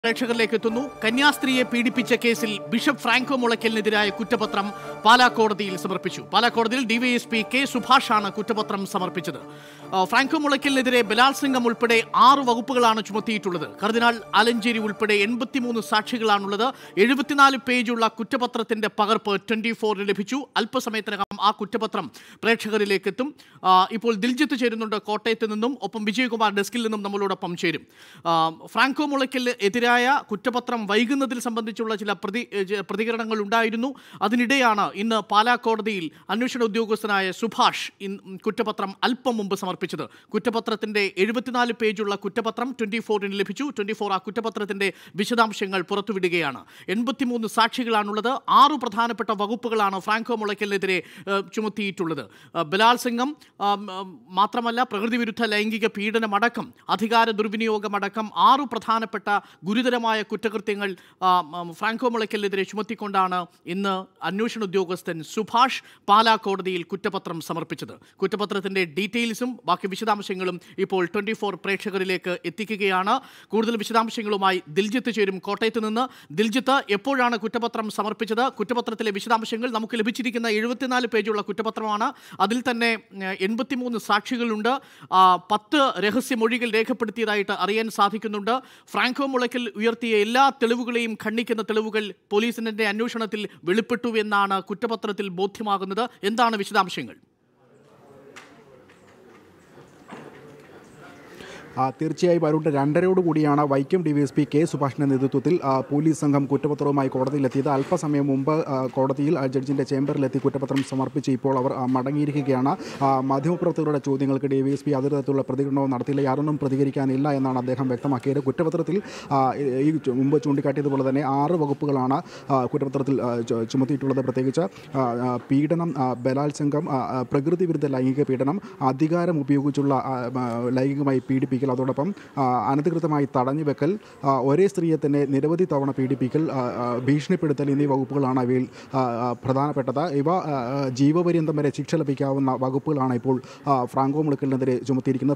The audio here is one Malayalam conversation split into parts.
പ്രേക്ഷകരിലേക്ക് എത്തുന്നു. കന്യാസ്ത്രീയെ പീഡിപ്പിച്ച കേസിൽ ബിഷപ്പ് ഫ്രാങ്കോ മുളയ്ക്കലിനെതിരായ കുറ്റപത്രം പാലാ കോടതിയിൽ സമർപ്പിച്ചു. പാലാ കോടതിയിൽ ഡിവൈഎസ്പി കെ സുഭാഷാണ് കുറ്റപത്രം സമർപ്പിച്ചത്. ഫ്രാങ്കോ മുളയ്ക്കലിനെതിരെ ബലാത്സംഗം ഉൾപ്പെടെ 6 വകുപ്പുകളാണ് ചുമത്തിയിട്ടുള്ളത്. കർദിനാൾ ആലഞ്ചേരി ഉൾപ്പെടെ 83 സാക്ഷികളാണുള്ളത്. 74 പേജുള്ള കുറ്റപത്രത്തിന്റെ പകർപ്പ് 24 ലഭിച്ചു. അല്പസമയത്തിനകം ആ കുറ്റപത്രം പ്രേക്ഷകരിലേക്ക് എത്തും. ഇപ്പോൾ ദിൽജിത്ത് ചേരുന്നുണ്ട് കോട്ടയത്ത് നിന്നും, ഒപ്പം വിജയകുമാർ ഡെസ്കിൽ നിന്നും നമ്മളോടൊപ്പം ചേരും. ഫ്രാങ്കോ മുളയ്ക്കലിന് എതിരായ കുറ്റപത്രം വൈകുന്നതിൽ സംബന്ധിച്ചുള്ള ചില പ്രതികരണങ്ങൾ ഉണ്ടായിരുന്നു. അതിനിടെയാണ് ഇന്ന് പാലാ കോടതിയിൽ അന്വേഷണ ഉദ്യോഗസ്ഥനായ സുഭാഷ് കുറ്റപത്രം അല്പം മുമ്പ് സമർപ്പിച്ചത്. കുറ്റപത്രത്തിന്റെ 74 പേജുള്ള കുറ്റപത്രം 24 ലഭിച്ചു. 24 ആ കുറ്റപത്രത്തിന്റെ വിശദാംശങ്ങൾ പുറത്തുവിടുകയാണ്. 83 സാക്ഷികളാണുള്ളത്. 6 പ്രധാനപ്പെട്ട വകുപ്പുകളാണ് ഫ്രാങ്കോ മുളയ്ക്കലിനെതിരെ ചുമത്തിയിട്ടുള്ളത്. ബലാത്സംഗം മാത്രമല്ല, പ്രകൃതി വിരുദ്ധ ലൈംഗിക പീഡനമടക്കം അധികാര ദുർവിനിയോഗമടക്കം 6 പ്രധാനപ്പെട്ട ഗുരുതരമായ കുറ്റകൃത്യങ്ങൾ ഫ്രാങ്കോ മുളയ്ക്കലിനെതിരെ ചുമത്തിക്കൊണ്ടാണ് ഇന്ന് അന്വേഷണ ഉദ്യോഗസ്ഥൻ സുഭാഷ് പാലാ കോടതിയിൽ കുറ്റപത്രം സമർപ്പിച്ചത്. കുറ്റപത്രത്തിന്റെ ഡീറ്റെയിൽസും ബാക്കി വിശദാംശങ്ങളും ഇപ്പോൾ 24 പ്രേക്ഷകരിലേക്ക് എത്തിക്കുകയാണ്. കൂടുതൽ വിശദാംശങ്ങളുമായി ദിൽജിത്ത് ചേരും കോട്ടയത്ത് നിന്ന്. ദിൽജിത്ത്, എപ്പോഴാണ് കുറ്റപത്രം സമർപ്പിച്ചത്? കുറ്റപത്രത്തിലെ വിശദാംശങ്ങൾ നമുക്ക് ലഭിച്ചിരിക്കുന്ന 74 പേജുള്ള കുറ്റപത്രമാണ്. അതിൽ തന്നെ 83 സാക്ഷികളുണ്ട്. 10 രഹസ്യമൊഴികൾ രേഖപ്പെടുത്തിയതായിട്ട് അറിയാൻ സാധിക്കുന്നുണ്ട്. ഫ്രാങ്കോ മുളയ്ക്കൽ ഉയർത്തിയ എല്ലാ തെളിവുകളെയും ഖണ്ഡിക്കുന്ന തെളിവുകൾ പോലീസിന്റെ അന്വേഷണത്തിൽ വെളിപ്പെട്ടു എന്നാണ് കുറ്റപത്രത്തിൽ ബോധ്യമാകുന്നത്. എന്താണ് വിശദാംശങ്ങൾ? തീർച്ചയായും അരുൺ 2:30 കൂടിയാണ് വൈക്കം ഡിവൈഎസ്പി കെ സുഭാഷിൻ്റെ നേതൃത്വത്തിൽ പോലീസ് സംഘം കുറ്റപത്രവുമായി കോടതിയിലെത്തിയത്. അല്പസമയം മുമ്പ് കോടതിയിൽ ജഡ്ജിൻ്റെ ചേംബറിലെത്തി കുറ്റപത്രം സമർപ്പിച്ച് ഇപ്പോൾ അവർ മടങ്ങിയിരിക്കുകയാണ്. മാധ്യമപ്രവർത്തകരുടെ ചോദ്യങ്ങൾക്ക് ഡിവൈഎസ്പി അതൊരു തരത്തിലുള്ള പ്രതികരണവും നടത്തിയില്ല. യാതൊന്നും പ്രതികരിക്കാനില്ല എന്നാണ് അദ്ദേഹം വ്യക്തമാക്കിയത്. കുറ്റപത്രത്തിൽ ഈ മുമ്പ് ചൂണ്ടിക്കാട്ടിയതുപോലെ തന്നെ 6 വകുപ്പുകളാണ് കുറ്റപത്രത്തിൽ ചുമത്തിയിട്ടുള്ളത്. പ്രത്യേകിച്ച് പീഡനം, ബലാത്സംഗം, പ്രകൃതി വിരുദ്ധ ലൈംഗിക പീഡനം, അധികാരം ഉപയോഗിച്ചുള്ള ലൈംഗികമായി പീഡിപ്പിക്കൽ, അതോടൊപ്പം അനധികൃതമായി തടഞ്ഞുവെക്കൽ, ഒരേ സ്ത്രീയെ തന്നെ നിരവധി തവണ പീഡിപ്പിക്കൽ, ഭീഷണിപ്പെടുത്തൽ എന്നീ വകുപ്പുകളാണ് അവയിൽ പ്രധാനപ്പെട്ടത്. ഇവ ജീവപര്യന്തം വരെ ശിക്ഷ ലഭിക്കാവുന്ന വകുപ്പുകളാണ് ഇപ്പോൾ ഫ്രാങ്കോ മുളയ്ക്കലിനെതിരെ ചുമത്തിയിരിക്കുന്നത്.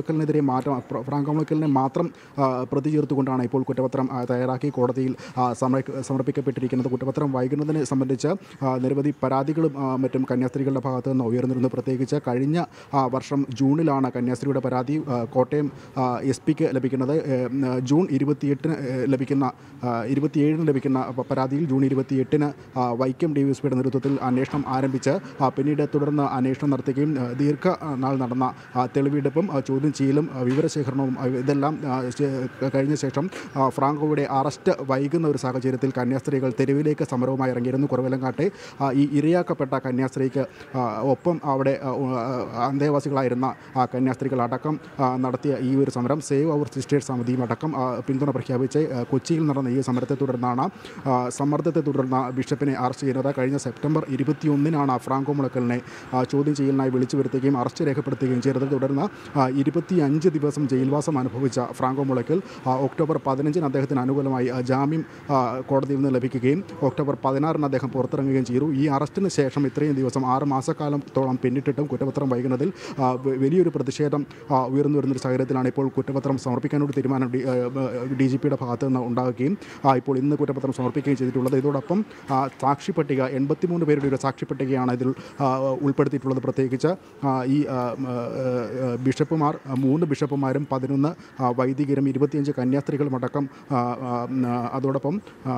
ഫ്രാങ്കോ മുളയ്ക്കലിനെ മാത്രം പ്രതി ചേർത്തുകൊണ്ടാണ് ഇപ്പോൾ കുറ്റപത്രം തയ്യാറാക്കി കോടതിയിൽ സമർപ്പിക്കപ്പെട്ടിരിക്കുന്നത്. കുറ്റപത്രം വൈകുന്നതിനെ സംബന്ധിച്ച് നിരവധി പരാതികളും മറ്റും കന്യാസ്ത്രീകളുടെ ഭാഗത്തു നിന്ന് ഉയർന്നിരുന്നു. പ്രത്യേകിച്ച് കഴിഞ്ഞ വർഷം ജൂണിലാണ് കന്യാസ്ത്രീയുടെ പരാതി കോട്ടയം SP-ക്ക് ലഭിക്കുന്നത്. ജൂൺ 27-ന് ലഭിക്കുന്ന 27-ന് ലഭിക്കുന്ന പരാതിയിൽ ജൂൺ 28-ന് വൈക്കം ഡിവൈഎസ്പിയുടെ നേതൃത്വത്തിൽ അന്വേഷണം ആരംഭിച്ച് പിന്നീട് തുടർന്ന് അന്വേഷണം നടത്തുകയും ദീർഘനാൾ നടന്ന തെളിവെടുപ്പും ചോദ്യം ചെയ്യലും വിവരശേഖരണവും ഇതെല്ലാം കഴിഞ്ഞ ശേഷം ഫ്രാങ്കോയുടെ അറസ്റ്റ് വൈകുന്ന ഒരു സാഹചര്യത്തിൽ കന്യാസ്ത്രീകൾ തെരുവിലേക്ക് സമരവുമായി ഇറങ്ങിയിരുന്നു. കുറവിലങ്ങാട്ടെ ഈ ഇരയാക്കപ്പെട്ട കന്യാസ്ത്രീക്ക് ഒപ്പം അവിടെ അന്തേവാസികളായിരുന്ന കന്യാസ്ത്രീകൾ അടക്കം നടത്തിയ ഈ ഒരു സമരം സേവ് അവർ സിസ്റ്റേഴ്സ് സമിതിയും അടക്കം പിന്തുണ പ്രഖ്യാപിച്ച് കൊച്ചിയിൽ നടന്ന ഈ സമരത്തെ തുടർന്നാണ് സമ്മർദ്ദത്തെ തുടർന്ന് ബിഷപ്പിനെ അറസ്റ്റ് ചെയ്യുന്നത്. കഴിഞ്ഞ സെപ്റ്റംബർ 21-നാണ് ഫ്രാങ്കോ മുളയ്ക്കലിനെ ചോദ്യം ചെയ്യലിനായി വിളിച്ചു വരുത്തുകയും അറസ്റ്റ് രേഖപ്പെടുത്തുകയും ചെയ്തത്. തുടർന്ന് 25 ദിവസം ജയിൽവാസം അനുഭവിച്ച ഫ്രാങ്കോ മുളയ്ക്കൽ ഒക്ടോബർ 15-ന് അദ്ദേഹത്തിന് അനുകൂലമായി ജാമ്യം കോടതിയിൽ നിന്ന് ലഭിക്കുകയും ഒക്ടോബർ 16-ന് അദ്ദേഹം പുറത്തിറങ്ങുകയും ചെയ്തു. ഈ അറസ്റ്റിന് ശേഷം ഇത്രയും ദിവസം 6 മാസക്കാലത്തോളം പിന്നിട്ടിട്ടും കുറ്റപത്രം വൈകുന്നതിൽ വലിയൊരു പ്രതിഷേധം ഉയർന്നു വരുന്നൊരു സാഹചര്യത്തിലാണ് ഇപ്പോൾ കുറ്റപത്രം സമർപ്പിക്കാനൊരു തീരുമാനം DGPയുടെ ഭാഗത്ത് നിന്ന് ഉണ്ടാവുകയും ഇപ്പോൾ ഇന്ന് കുറ്റപത്രം സമർപ്പിക്കുകയും ചെയ്തിട്ടുള്ളത്. ഇതോടൊപ്പം സാക്ഷി പട്ടിക 83 പേരുടെ ഒരു സാക്ഷി പട്ടികയാണ് ഇതിൽ ഉൾപ്പെടുത്തിയിട്ടുള്ളത്. പ്രത്യേകിച്ച് ഈ ബിഷപ്പുമാർ 3 ബിഷപ്പുമാരും 11 വൈദികരും 25 കന്യാസ്ത്രീകളുമടക്കം അതോടൊപ്പം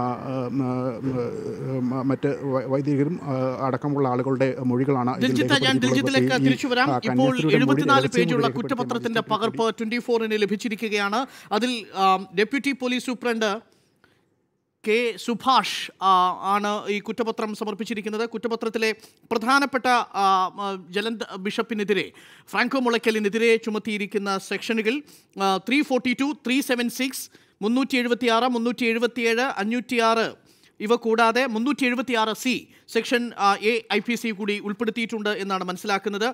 മറ്റ് വൈദികരും അടക്കമുള്ള ആളുകളുടെ മൊഴികളാണ്. ഇപ്പോൾ 74 പേജുള്ള കുറ്റപത്രത്തിന്റെ പകർപ്പ് 24-ന് ലഭിച്ചിരിക്കുകയാണ്. അതിൽ deputy police superintendent K Subhash ആണ് ഈ കുറ്റപത്രം സമർപ്പിച്ചിരിക്കുന്നത്. കുറ്റപത്രത്തിലെ പ്രധാനപ്പെട്ട ജലന്ധ ബിഷപ്പിനെതിരെ ഫ്രാങ്കോ മുളയ്ക്കലിനെതിരെ ചുമത്തിയിരിക്കുന്ന സെക്ഷനുകൾ 342, 376, 376, 377, 506 ഇവ കൂടാതെ 376C സെക്ഷൻ IPC കൂടി ഉൾപ്പെടുത്തിയിട്ടുണ്ട് എന്നാണ് മനസ്സിലാക്കുന്നത്.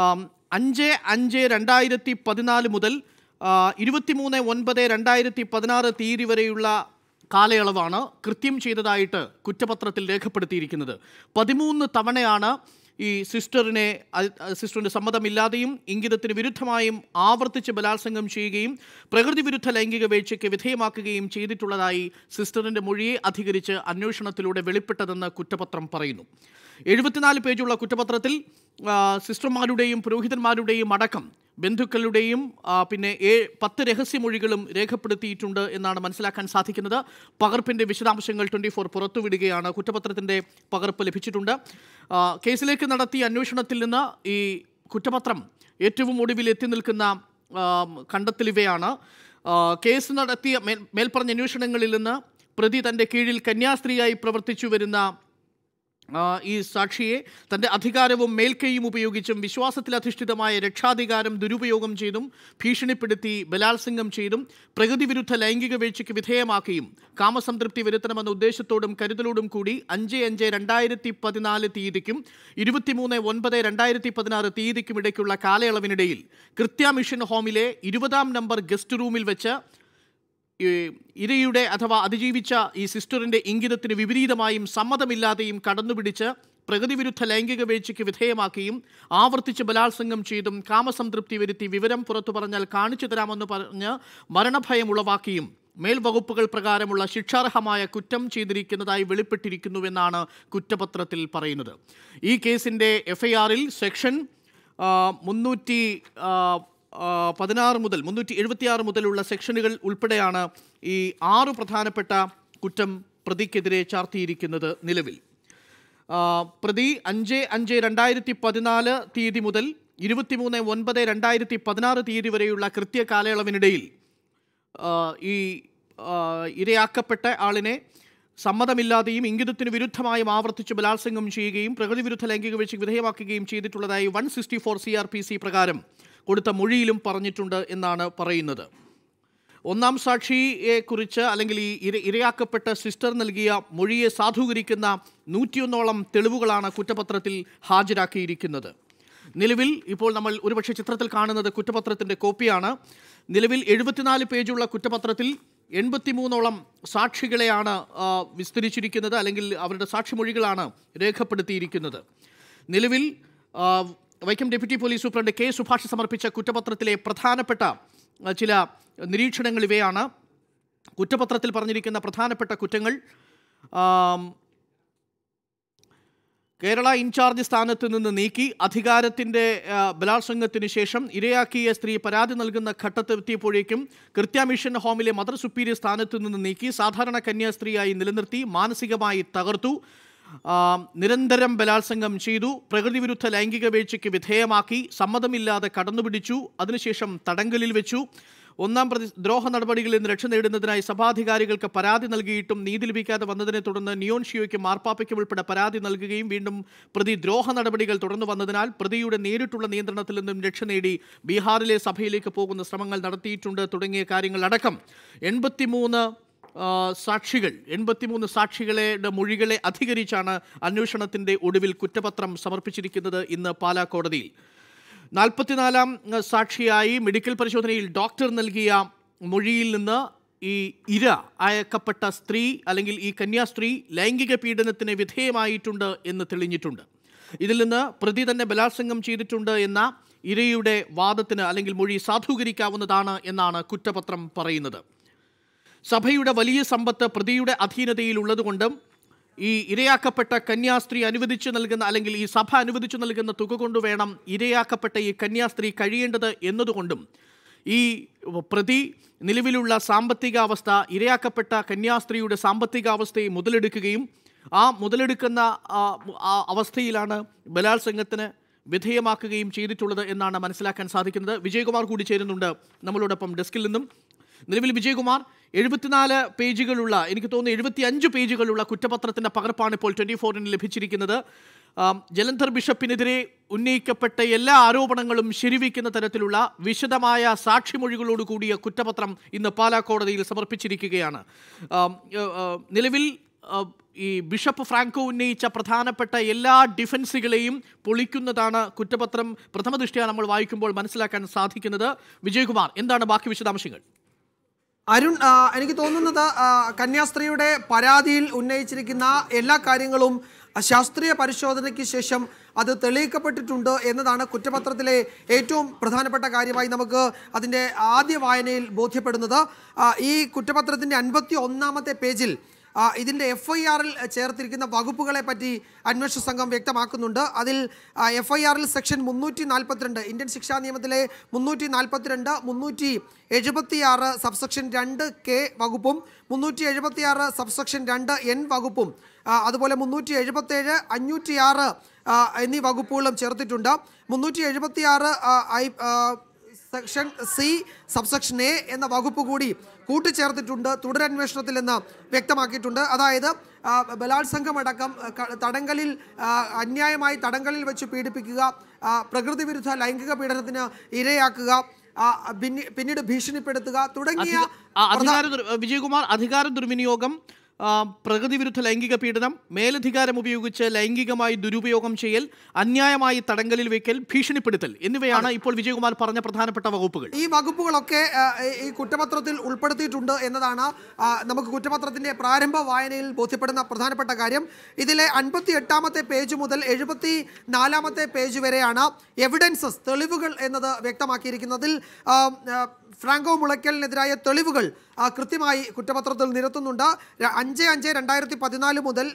5/5/2014 മുതൽ 23/9/2016 തീയതി വരെയുള്ള കാലയളവാണ് കൃത്യം ചെയ്തതായിട്ട് കുറ്റപത്രത്തിൽ രേഖപ്പെടുത്തിയിരിക്കുന്നത്. 13 തവണയാണ് ഈ സിസ്റ്ററിൻ്റെ സമ്മതമില്ലാതെയും ഇംഗിതത്തിന് വിരുദ്ധമായും ആവർത്തിച്ച് ബലാത്സംഗം ചെയ്യുകയും പ്രകൃതി വിരുദ്ധ ലൈംഗിക വീഴ്ചയ്ക്ക് വിധേയമാക്കുകയും ചെയ്തിട്ടുള്ളതായി സിസ്റ്ററിൻ്റെ മൊഴിയെ അധികരിച്ച് അന്വേഷണത്തിലൂടെ വെളിപ്പെട്ടതെന്ന് കുറ്റപത്രം പറയുന്നു. 74 പേജുള്ള കുറ്റപത്രത്തിൽ സിസ്റ്റർമാരുടെയും പുരോഹിതന്മാരുടെയും അടക്കം ബന്ധുക്കളുടെയും പിന്നെ 10 രഹസ്യമൊഴികളും രേഖപ്പെടുത്തിയിട്ടുണ്ട് എന്നാണ് മനസ്സിലാക്കാൻ സാധിക്കുന്നത്. പകർപ്പിൻ്റെ വിശദാംശങ്ങൾ 24 പുറത്തുവിടുകയാണ്. കുറ്റപത്രത്തിൻ്റെ പകർപ്പ് ലഭിച്ചിട്ടുണ്ട്. കേസിലേക്ക് നടത്തിയ അന്വേഷണത്തിൽ നിന്ന് ഈ കുറ്റപത്രം ഏറ്റവും ഒടുവിൽ എത്തി നിൽക്കുന്ന കണ്ടെത്തലിവയാണ്. കേസ് നടത്തിയ മേൽപ്പറഞ്ഞ അന്വേഷണങ്ങളിൽ നിന്ന് പ്രതി തൻ്റെ കീഴിൽ കന്യാസ്ത്രീയായി പ്രവർത്തിച്ചു വരുന്ന ഈ സാക്ഷിയെ തൻ്റെ അധികാരവും മേൽക്കൈയും ഉപയോഗിച്ചും വിശ്വാസത്തിലധിഷ്ഠിതമായ രക്ഷാധികാരം ദുരുപയോഗം ചെയ്തും ഭീഷണിപ്പെടുത്തി ബലാത്സംഗം ചെയ്തും പ്രകൃതി വിരുദ്ധ ലൈംഗിക വീഴ്ചയ്ക്ക് വിധേയമാക്കിയും കാമസംതൃപ്തി വരുത്തണമെന്ന ഉദ്ദേശത്തോടും കരുതലോടും കൂടി 5/5/2014 തീയതിക്കും 23/9/2016 തീയതിക്കും ഇടയ്ക്കുള്ള കാലയളവിനിടയിൽ കൃത്യ മിഷൻ ഹോമിലെ 20-ാം നമ്പർ ഗസ്റ്റ് റൂമിൽ വെച്ച് ഇരയുടെ അഥവാ അതിജീവിച്ച ഈ സിസ്റ്ററിൻ്റെ ഇംഗിതത്തിന് വിപരീതമായും സമ്മതമില്ലാതെയും കടന്നുപിടിച്ച് പ്രകൃതി വിരുദ്ധ ലൈംഗിക വീഴ്ചയ്ക്ക് വിധേയമാക്കിയും ആവർത്തിച്ച് ബലാത്സംഗം ചെയ്തും കാമസംതൃപ്തി വരുത്തി വിവരം പുറത്തു പറഞ്ഞാൽ കാണിച്ചു തരാമെന്ന് പറഞ്ഞ് മരണഭയം ഉളവാക്കിയും മേൽവകുപ്പുകൾ പ്രകാരമുള്ള ശിക്ഷാർഹമായ കുറ്റം ചെയ്തിരിക്കുന്നതായി വെളിപ്പെട്ടിരിക്കുന്നുവെന്നാണ് കുറ്റപത്രത്തിൽ പറയുന്നത്. ഈ കേസിൻ്റെ FIR-ൽ സെക്ഷൻ 316 മുതൽ 376 മുതലുള്ള സെക്ഷനുകൾ ഉൾപ്പെടെയാണ് ഈ 6 പ്രധാനപ്പെട്ട കുറ്റം പ്രതിക്കെതിരെ ചാർത്തിയിരിക്കുന്നത്. നിലവിൽ പ്രതി 5/5/2014 തീയതി മുതൽ 23/9/2016 തീയതി വരെയുള്ള കൃത്യ കാലയളവിനിടയിൽ ഈ ഇരയാക്കപ്പെട്ട ആളിനെ സമ്മതമില്ലാതെയും ഇംഗിതത്തിന് വിരുദ്ധമായും ആവർത്തിച്ച് ബലാത്സംഗം ചെയ്യുകയും പ്രകൃതി വിരുദ്ധ ലൈംഗിക വീഴ്ചയ്ക്ക് വിധേയമാക്കുകയും ചെയ്തിട്ടുള്ളതായി 164 CRPC പ്രകാരം കൊടുത്ത മൊഴിയിലും പറഞ്ഞിട്ടുണ്ട് എന്നാണ് പറയുന്നത്. ഒന്നാം സാക്ഷിയെക്കുറിച്ച് അല്ലെങ്കിൽ ഈ ഇരയാക്കപ്പെട്ട സിസ്റ്റർ നൽകിയ മൊഴിയെ സാധൂകരിക്കുന്ന 101ഓളം തെളിവുകളാണ് കുറ്റപത്രത്തിൽ ഹാജരാക്കിയിരിക്കുന്നത്. നിലവിൽ ഇപ്പോൾ നമ്മൾ ഒരുപക്ഷെ ചിത്രത്തിൽ കാണുന്നത് കുറ്റപത്രത്തിൻ്റെ കോപ്പിയാണ്. നിലവിൽ 74 പേജുള്ള കുറ്റപത്രത്തിൽ 83ഓളം സാക്ഷികളെയാണ് വിസ്തരിച്ചിരിക്കുന്നത്, അല്ലെങ്കിൽ അവരുടെ സാക്ഷിമൊഴികളാണ് രേഖപ്പെടുത്തിയിരിക്കുന്നത്. നിലവിൽ Vaikom deputy police superintendent K. Subhash സമർപ്പിച്ച കുറ്റപത്രത്തിലെ പ്രധാനപ്പെട്ട ചില നിരീക്ഷണങ്ങൾ ഇവയാണ്. കുറ്റപത്രത്തിൽ പറഞ്ഞിരിക്കുന്ന പ്രധാനപ്പെട്ട കുറ്റങ്ങൾ: കേരള ഇൻചാർജ് സ്ഥാനത്ത് നിന്ന് നീക്കി അധികാരത്തിൻ്റെ ബലാത്സംഗത്തിന് ശേഷം ഇരയാക്കിയ സ്ത്രീ പരാതി നൽകുന്ന ഘട്ടത്തെത്തിയപ്പോഴേക്കും കൃത്യ മിഷൻ ഹോമിലെ മദർ സുപ്പീരിയർ സ്ഥാനത്ത് നിന്ന് നീക്കി സാധാരണ കന്യാസ്ത്രീയായി നിലനിർത്തി മാനസികമായി തകർത്തു, നിരന്തരം ബലാത്സംഗം ചെയ്തു, പ്രകൃതി വിരുദ്ധ ലൈംഗിക വീഴ്ചയ്ക്ക് വിധേയമാക്കി, സമ്മതമില്ലാതെ കടന്നുപിടിച്ചു, അതിനുശേഷം തടങ്കലിൽ വെച്ചു. ഒന്നാം പ്രതി ദ്രോഹ നടപടികളിൽ നിന്ന് രക്ഷ നേടുന്നതിനായി സഭാധികാരികൾക്ക് പരാതി നൽകിയിട്ടും നീതി ലഭിക്കാതെ വന്നതിനെ തുടർന്ന് നിയോൺഷിയോയ്ക്കും മാർപ്പാപ്പയ്ക്കും ഉൾപ്പെടെ പരാതി നൽകുകയും വീണ്ടും പ്രതി ദ്രോഹ നടപടികൾ തുടർന്നു വന്നതിനാൽ പ്രതിയുടെ നേരിട്ടുള്ള നിയന്ത്രണത്തിൽ നിന്നും രക്ഷ നേടി ബീഹാറിലെ സഭയിലേക്ക് പോകുന്ന ശ്രമങ്ങൾ നടത്തിയിട്ടുണ്ട് തുടങ്ങിയ കാര്യങ്ങളടക്കം 83 സാക്ഷികളുടെ മൊഴികളെ അധികരിച്ചാണ് അന്വേഷണത്തിൻ്റെ ഒടുവിൽ കുറ്റപത്രം സമർപ്പിച്ചിരിക്കുന്നത് ഇന്ന് പാലാ കോടതിയിൽ. 44-ാം സാക്ഷിയായി മെഡിക്കൽ പരിശോധനയിൽ ഡോക്ടർ നൽകിയ മൊഴിയിൽ നിന്ന് ഈ ഇര അയക്കപ്പെട്ട സ്ത്രീ അല്ലെങ്കിൽ ഈ കന്യാസ്ത്രീ ലൈംഗിക പീഡനത്തിന് വിധേയമായിട്ടുണ്ട് എന്ന് തെളിഞ്ഞിട്ടുണ്ട്. ഇതിൽ നിന്ന് പ്രതി തന്നെ ബലാത്സംഗം ചെയ്തിട്ടുണ്ട് എന്ന ഇരയുടെ വാദത്തിന് അല്ലെങ്കിൽ മൊഴി സാധൂകരിക്കാവുന്നതാണ് എന്നാണ് കുറ്റപത്രം പറയുന്നത്. സഭയുടെ വലിയ സമ്പത്ത് പ്രതിയുടെ അധീനതയിലുള്ളതുകൊണ്ടും ഈ ഇരയാക്കപ്പെട്ട കന്യാസ്ത്രീ അനുവദിച്ചു നൽകുന്ന അല്ലെങ്കിൽ ഈ സഭ അനുവദിച്ചു നൽകുന്ന തുക കൊണ്ടുവേണം ഇരയാക്കപ്പെട്ട ഈ കന്യാസ്ത്രീ കഴിയേണ്ടത് എന്നതുകൊണ്ടും ഈ പ്രതി നിലവിലുള്ള സാമ്പത്തിക അവസ്ഥ ഇരയാക്കപ്പെട്ട കന്യാസ്ത്രീയുടെ സാമ്പത്തിക അവസ്ഥയെ മുതലെടുക്കുകയും ആ മുതലെടുക്കുന്ന അവസ്ഥയിലാണ് ബലാത്സംഗത്തിന് വിധേയമാക്കുകയും ചെയ്തിട്ടുള്ളത് എന്നാണ് മനസ്സിലാക്കാൻ സാധിക്കുന്നത്. വിജയകുമാർ കൂടി ചേരുന്നുണ്ട് നമ്മളോടൊപ്പം ഡെസ്കിൽ നിന്നും. നിലവിൽ വിജയകുമാർ, 74 പേജുകളുള്ള, എനിക്ക് തോന്നുന്നു 75 പേജുകളുള്ള കുറ്റപത്രത്തിൻ്റെ പകർപ്പാണ് ഇപ്പോൾ 24-ന് ലഭിച്ചിരിക്കുന്നത്. ജലന്ധർ ബിഷപ്പിനെതിരെ ഉന്നയിക്കപ്പെട്ട എല്ലാ ആരോപണങ്ങളും ശരിവയ്ക്കുന്ന തരത്തിലുള്ള വിശദമായ സാക്ഷിമൊഴികളോട് കൂടിയ കുറ്റപത്രം ഇന്ന് പാലാ കോടതിയിൽ സമർപ്പിച്ചിരിക്കുകയാണ്. നിലവിൽ ഈ ബിഷപ്പ് ഫ്രാങ്കോ ഉന്നയിച്ച പ്രധാനപ്പെട്ട എല്ലാ ഡിഫൻസുകളെയും പൊളിക്കുന്നതാണ് കുറ്റപത്രം പ്രഥമദൃഷ്ട്യാ നമ്മൾ വായിക്കുമ്പോൾ മനസ്സിലാക്കാൻ സാധിക്കുന്നത്. വിജയകുമാർ, എന്താണ് ബാക്കി വിശദാംശങ്ങൾ? അരുൺ, എനിക്ക് തോന്നുന്നത് കന്യാസ്ത്രീയുടെ പരാതിയിൽ ഉന്നയിച്ചിരിക്കുന്ന എല്ലാ കാര്യങ്ങളും ശാസ്ത്രീയ പരിശോധനയ്ക്ക് ശേഷം അത് തെളിയിക്കപ്പെട്ടിട്ടുണ്ട് എന്നതാണ് കുറ്റപത്രത്തിലെ ഏറ്റവും പ്രധാനപ്പെട്ട കാര്യമായി നമുക്ക് അതിൻ്റെ ആദ്യ വായനയിൽ ബോധ്യപ്പെടുന്നത്. ഈ കുറ്റപത്രത്തിൻ്റെ 51-ാമത്തെ പേജിൽ ഇതിൻ്റെ FIRൽ ചേർത്തിരിക്കുന്ന വകുപ്പുകളെ പറ്റി അന്വേഷണ സംഘം വ്യക്തമാക്കുന്നുണ്ട്. അതിൽ FIRൽ സെക്ഷൻ 342 ഇന്ത്യൻ ശിക്ഷാ നിയമത്തിലെ 342, 376 സബ്സെക്ഷൻ 2K വകുപ്പും 376 സബ്സെക്ഷൻ 2N വകുപ്പും അതുപോലെ 377, 506 എന്നീ വകുപ്പുകളും ചേർത്തിട്ടുണ്ട്. 376 സെക്ഷൻ C സബ്സെക്ഷൻ A എന്ന വകുപ്പ് കൂടി കൂട്ടിച്ചേർത്തിട്ടുണ്ട് തുടരന്വേഷണത്തിൽ എന്ന് വ്യക്തമാക്കിയിട്ടുണ്ട്. അതായത് ബലാത്സംഗമടക്കം തടങ്കലിൽ അന്യായമായി തടങ്കലിൽ വെച്ച് പീഡിപ്പിക്കുക, പ്രകൃതി വിരുദ്ധ ലൈംഗിക പീഡനത്തിന് ഇരയാക്കുക, പിന്നീട് ഭീഷണിപ്പെടുത്തുക തുടങ്ങിയ വിജയകുമാർ, അധികാര ദുർവിനിയോഗം, പ്രകൃതി വിരുദ്ധ ലൈംഗിക പീഡനം, മേലധികാരം ഉപയോഗിച്ച് ലൈംഗികമായി ദുരുപയോഗം ചെയ്യൽ, അന്യായമായി തടങ്കലിൽ വയ്ക്കൽ, ഭീഷണിപ്പെടുത്തൽ എന്നിവയാണ് ഇപ്പോൾ വിജയകുമാർ പറഞ്ഞ പ്രധാനപ്പെട്ട വകുപ്പുകൾ. ഈ വകുപ്പുകളൊക്കെ ഈ കുറ്റപത്രത്തിൽ ഉൾപ്പെടുത്തിയിട്ടുണ്ട് എന്നതാണ് നമുക്ക് കുറ്റപത്രത്തിന്റെ പ്രാരംഭ വായനയിൽ ബോധ്യപ്പെടുന്ന പ്രധാനപ്പെട്ട കാര്യം. ഇതിലെ 58-ാമത്തെ പേജ് മുതൽ 74-ാമത്തെ പേജ് വരെയാണ് എവിഡൻസസ്, തെളിവുകൾ എന്നത് വ്യക്തമാക്കിയിരിക്കുന്നതിൽ ഫ്രാങ്കോ മുളയ്ക്കലിനെതിരായ തെളിവുകൾ കൃത്യമായി കുറ്റപത്രത്തിൽ നിരത്തുന്നുണ്ട്. 5/5/2014 മുതൽ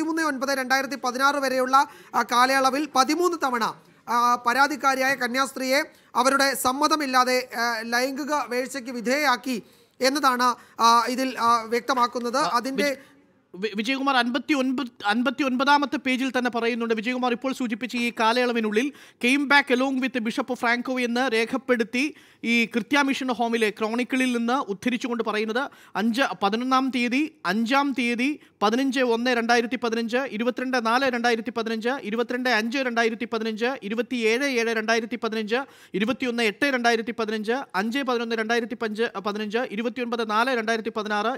23/9/2016 വരെയുള്ള കാലയളവിൽ 13 തവണ പരാതിക്കാരിയായ കന്യാസ്ത്രീയെ അവരുടെ സമ്മതമില്ലാതെ ലൈംഗിക വീഴ്ചയ്ക്ക് വിധേയയാക്കി എന്നതാണ് ഇതിൽ വ്യക്തമാക്കുന്നത്. അതിൻ്റെ വിജയകുമാർ 59-ാമത്തെ പേജിൽ തന്നെ പറയുന്നുണ്ട്. വിജയകുമാർ ഇപ്പോൾ സൂചിപ്പിച്ച ഈ കാലയളവിനുള്ളിൽ came back along with bishop Franco എന്ന് രേഖപ്പെടുത്തി ഈ കൃത്യ മിഷൻ ഹോമിലെ ക്രോണിക്കിളിൽ നിന്ന് ഉദ്ധരിച്ചുകൊണ്ട് പറയുന്നത് 11-ാം തീയതി, 5-ാം തീയതി, 15/1/2015, 22/4/2015, 22/5/2015, 27/7/2015, 21/8/2015, 5/11/2015, 29/4/2016,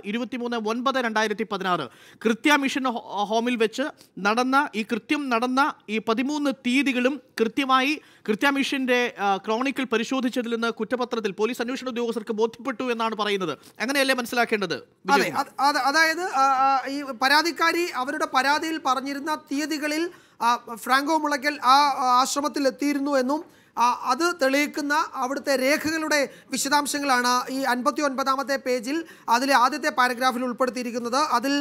23/9/2016 കൃത്യ മിഷൻ ഹോമിൽ വെച്ച് നടന്ന കൃത്യം നടന്ന ഈ 13 തീയതികളും കൃത്യമായി കൃത്യ മിഷന്റെ ക്രോണിക്കിൾ പരിശോധിച്ചതിൽ നിന്ന് കുറ്റപത്രത്തിൽ പോലീസ് അന്വേഷണ ഉദ്യോഗസ്ഥർക്ക് ബോധ്യപ്പെട്ടു എന്നാണ് പറയുന്നത്. അങ്ങനെയല്ലേ മനസ്സിലാക്കേണ്ടത്? അതായത് ഈ പരാതിക്കാരി അവരുടെ പരാതിയിൽ പറഞ്ഞിരുന്ന തീയതികളിൽ ഫ്രാങ്കോ മുളയ്ക്കൽ ആ ആശ്രമത്തിൽ എത്തിയിരുന്നു എന്നും അത് തെളിയിക്കുന്ന അവിടുത്തെ രേഖകളുടെ വിശദാംശങ്ങളാണ് ഈ 59-ാമത്തെ പേജിൽ അതിലെ ആദ്യത്തെ പാരഗ്രാഫിൽ ഉൾപ്പെടുത്തിയിരിക്കുന്നത്. അതിൽ